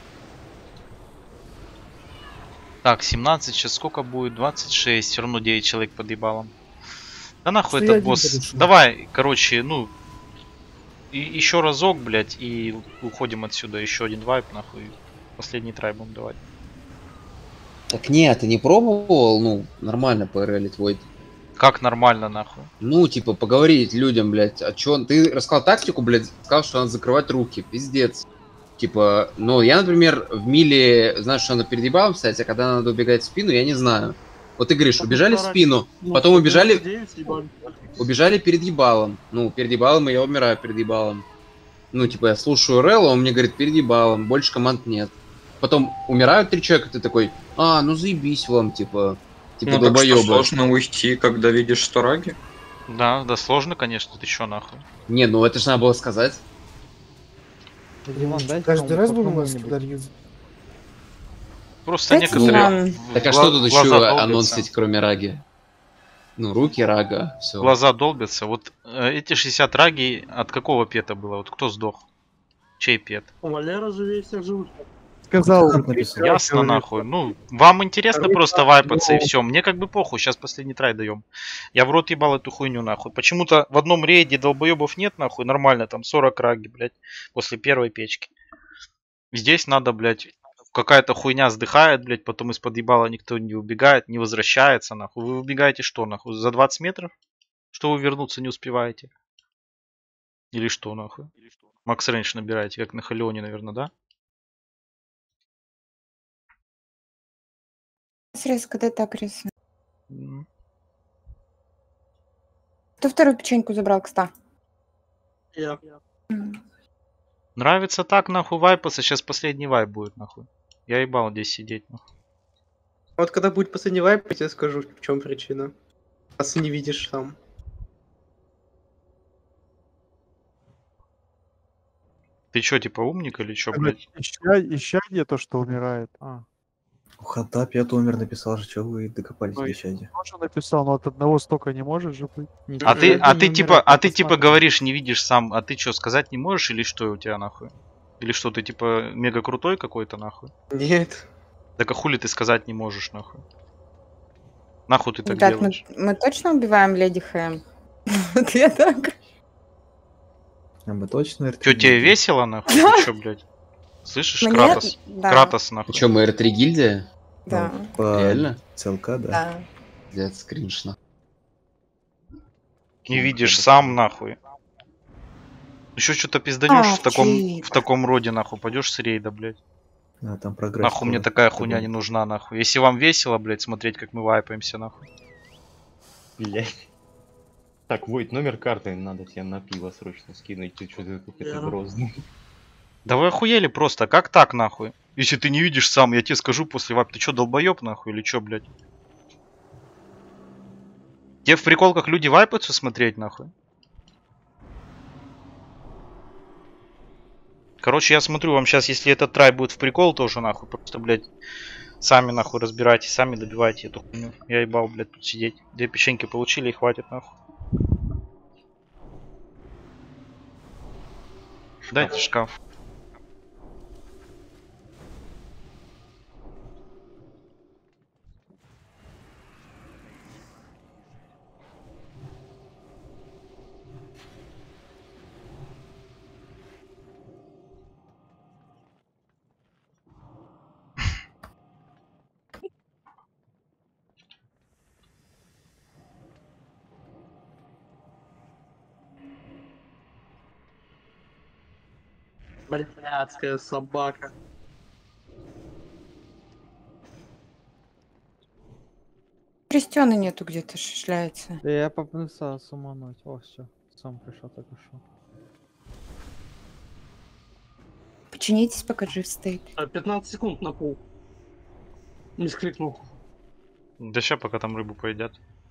Так, 17, сейчас сколько будет? 26, все равно 9 человек под ебалом. Да нахуй Что этот я босс. один подошел? Давай, короче, ну... еще разок, блядь, и уходим отсюда. Еще один вайп, нахуй. Последний трай будем давать. Так нет, ты не пробовал, ну, нормально ПРЛить Void? Как нормально, нахуй? Ну, типа, поговорить людям, блядь, а чё, ты рассказал тактику, блядь, сказал, что надо закрывать руки, пиздец. Типа, ну, я, например, в миле знаю, что надо перед ебалом стоять, а когда надо убегать в спину, я не знаю. Вот ты говоришь, убежали в спину, потом убежали перед ебалом. Ну, перед ебалом, и я умираю перед ебалом. Ну, типа, я слушаю Релла, он мне говорит, перед ебалом, больше команд нет. Потом умирают 3 человека, ты такой, ну заебись вам, типа Ну, так что долбоёбы. сложно уйти, когда видишь Стораги? Да, сложно, конечно, ты чё нахуй? Не, ну это ж надо было сказать. Диман, дайте Каждый нам раз по будем вас кому-нибудь. туда юзать? Просто Дайте некоторые... нам. Так а что тут еще глаза долбятся. анонсить, кроме Раги? Ну, руки, Рага, все. Глаза долбятся. Вот эти 60 раги от какого пета было? Вот кто сдох? Чей пет? Валера живее всех живых. Сказал, Ясно, нахуй. Ну, вам интересно просто вайпаться и все. Мне как бы похуй, сейчас последний трай даем. Я в рот ебал эту хуйню, нахуй. Почему-то в одном рейде долбоебов нет, нахуй. Нормально, там 40 раги, блядь, после первой печки. Здесь надо, блядь, какая-то хуйня сдыхает, блядь, потом из-под ебала никто не убегает, не возвращается, нахуй. Вы убегаете что, нахуй? За 20 метров? Что вы вернуться не успеваете? Или что, нахуй? Макс Рейндж набираете, как на Халионе, наверное, да? Срез, когда так рисует. Кто вторую печеньку забрал, кста? Я. Нравится так, нахуй, вайпаться. Сейчас последний вайп будет, нахуй. Я ебал здесь сидеть, нахуй. Вот когда будет последний вайп, я тебе скажу, в чем причина. Раз не видишь там. Ты чё, типа умник или чё, блядь? блядь? Исчадие то, что умирает. Хата, Пет умер, написал же, что вы докопались до Исчадия. Тоже написал, но от одного столько не может же быть. А ты типа говоришь, не видишь сам, а ты что, сказать не можешь или что у тебя нахуй? Или что, ты типа мега крутой какой-то нахуй? Нет. Так а хули ты сказать не можешь нахуй? Нахуй ты так Ребят, делаешь? мы точно убиваем леди Хэм? Вот я так. А мы точно Чё, тебе весело нахуй? Ты чё, блядь? Слышишь, Мне- Кратос? да. Кратос нахуй. Че, мы R3 гильдия? Да. По Реально? ЦЛК, да. Да. Блядь, скриншно. Не видишь сам нахуй. Еще что-то пизданешь в таком роде нахуй. Пойдешь с рейда, блядь. А, там прогресс. Нахуй мне такая хуйня не нужна, нахуй. Если вам весело, блядь, смотреть, как мы вайпаемся, нахуй. Блядь. Так, Войт, номер карты надо тебе на пиво срочно скинуть. Ты что-то какой-то грозный. Да вы охуели просто, как так, нахуй? Если ты не видишь сам, я тебе скажу после вайп, ты чё, долбоёб, нахуй, или чё, блядь? Тебе в приколках люди вайпаются смотреть, нахуй? Короче, я смотрю, вам сейчас, если этот трай будет в прикол, тоже, нахуй, просто, блядь, сами, нахуй, разбирайте, сами добивайте эту хуйню. Я ебал, блядь, тут сидеть. 2 печеньки получили и хватит, нахуй. Дайте шкаф. Блядская собака. Крестёна нету где-то, шляется. Да я попытался сумануть. О, все. Сам пришел, так ушел. Починитесь, пока жив стоит. 15 секунд на пол. Не скрикнул. Да ща, пока там рыбу поедят.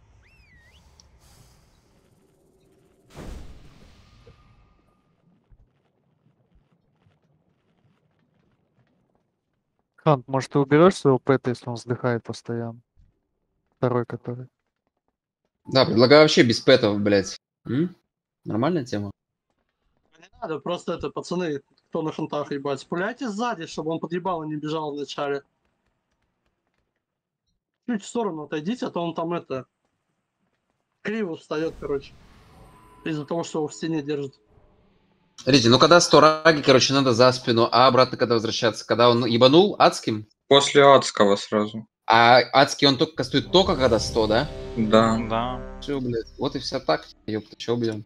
Хант, может, ты уберешь своего пэта, если он вздыхает постоянно? Второй, который. Да, предлагаю вообще без пэтов, блядь. Нормальная тема? Не надо, просто это, пацаны, кто на хантах ебать. Пуляйте сзади, чтобы он подъебал и не бежал вначале. Чуть в сторону отойдите, а то он там это... Криво встает, короче. Из-за того, что его в стене держит. Смотрите, ну когда 100 раги, короче, надо за спину, а обратно когда возвращаться? Когда он ебанул адским? После адского сразу. А адский он только кастует только когда 100, да? Да. Да. Все, блядь. Вот и вся тактика, ёпта, чё бьем?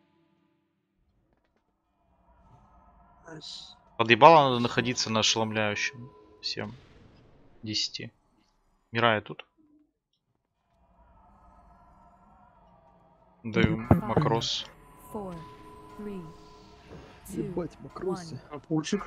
Подъебало надо находиться на ошеломляющем. Всем. 10. Мирая тут. Даю макрос. 4, 3, 2, Ебать, макросы. А пульчик?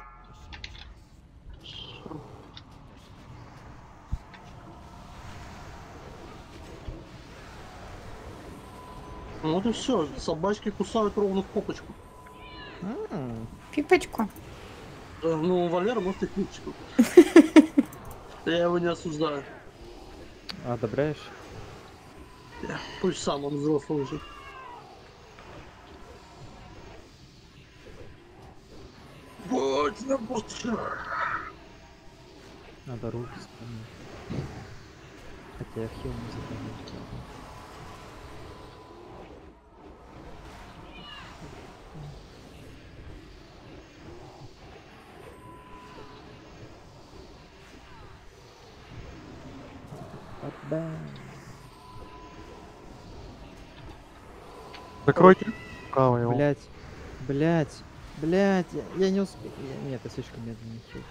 Ну вот и все. Собачки кусают ровно в попочку. Пипочку. Ну, Валера может и пипочку. Я его не осуждаю. Одобряешь? Пусть сам он взрослый уже. Вот, на Надо руки вспомнить. Хотя я в хил не запомнил. Закройте. Право его. Блять, я не успел. Нет, это слишком медленный хил.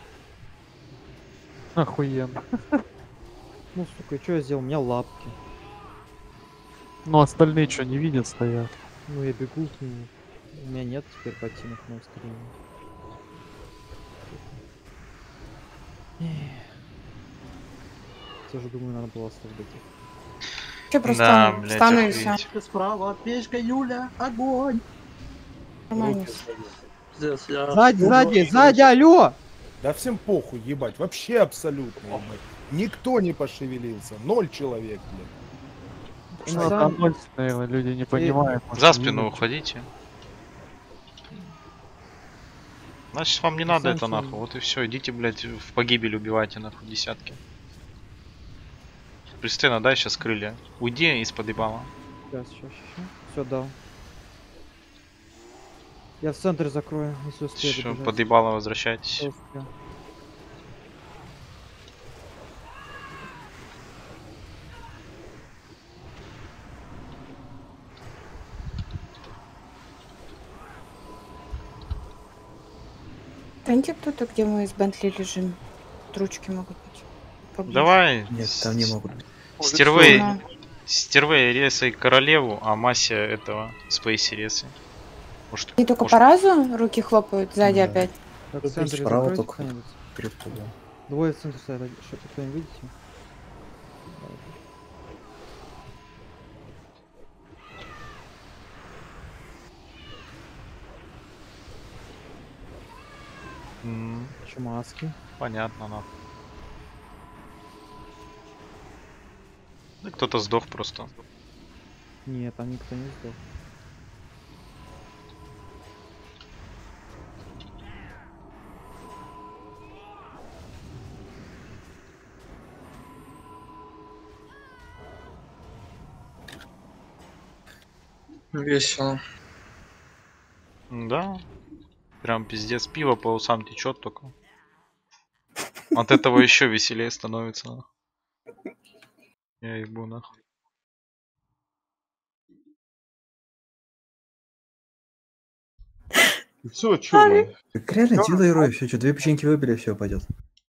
Охуенно. Ну, сука, и что я сделал? У меня лапки. Ну, остальные что, не видят, стоят? Ну, я бегу к нему. У меня нет теперь ботинок на ускорение. Все же думаю, надо было оставлять их. Че, просто Да, блядь, встану и все. охуеть. Справа, печка, Юля, огонь! Нормально. Здесь я... Сзади, алло! Да всем похуй, ебать, вообще абсолютно, ебать. Никто не пошевелился, 0 человек, блядь. Ну, это анонс, наверное, люди не понимают. может, За не спину видят. уходите. Значит, вам не надо это Санчо- нахуй. Вот и все. Идите, блядь, в погибель убивайте нахуй десятки. Пристена, дай сейчас крылья. Уйди из-под ебала. Сейчас. Все, дал. Я в центр закрою, если успею Все, добежать. под ебало возвращайтесь. Всё успел. Таньте кто-то, где мы с Бентли лежим. Тручки могут быть. Поближе. Давай. Нет, там не могут быть. Ага. Стервей ресай королеву, а Мася этого Спейси ресай. Может, Не только может, по разу руки хлопают, сзади Да. опять. Так, Тут в центре справа закройте только кто-нибудь. крипту, да. Двое в центре стоят. Что-то кто-нибудь видите? Чумаски. Понятно, нахуй. Да кто-то сдох просто. Нет, там никто не сдох. Весело. Да. Прям пиздец, пиво по усам течет только. От этого еще веселее становится. Я ебу нахуй. Все, чё мы? Так реально, делай рой, все, что, 2 печеньки выпили, все, пойдет.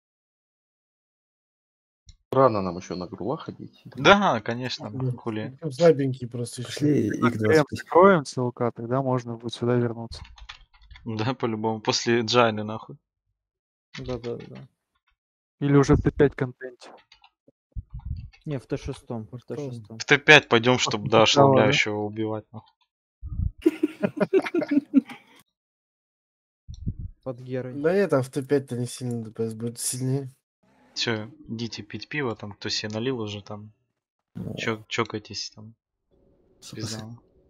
Рано нам еще на грула ходить. Да, конечно, хули. Слабенький просто еще. Пошли их Прям 20. скроем ЦЛК, тогда можно будет сюда вернуться. Да, по-любому. После Джайны, нахуй. Да. Или уже в Т5 контенте. Не, в Т6. В Т6. В Т5 пойдем, чтобы до ошеломляющего убивать, нахуй. Под Герой. Да нет, там в Т5-то не сильно ДПС будет сильнее. Все, идите пить пиво, там, кто себе налил уже, там. Чокайтесь, там. Пизда.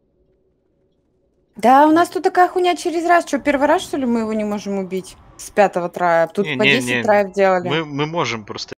Да, у нас тут такая хуйня через раз. Что, первый раз, что ли, мы его не можем убить? С 5-го трая. Тут по 10 траев делали. Мы можем просто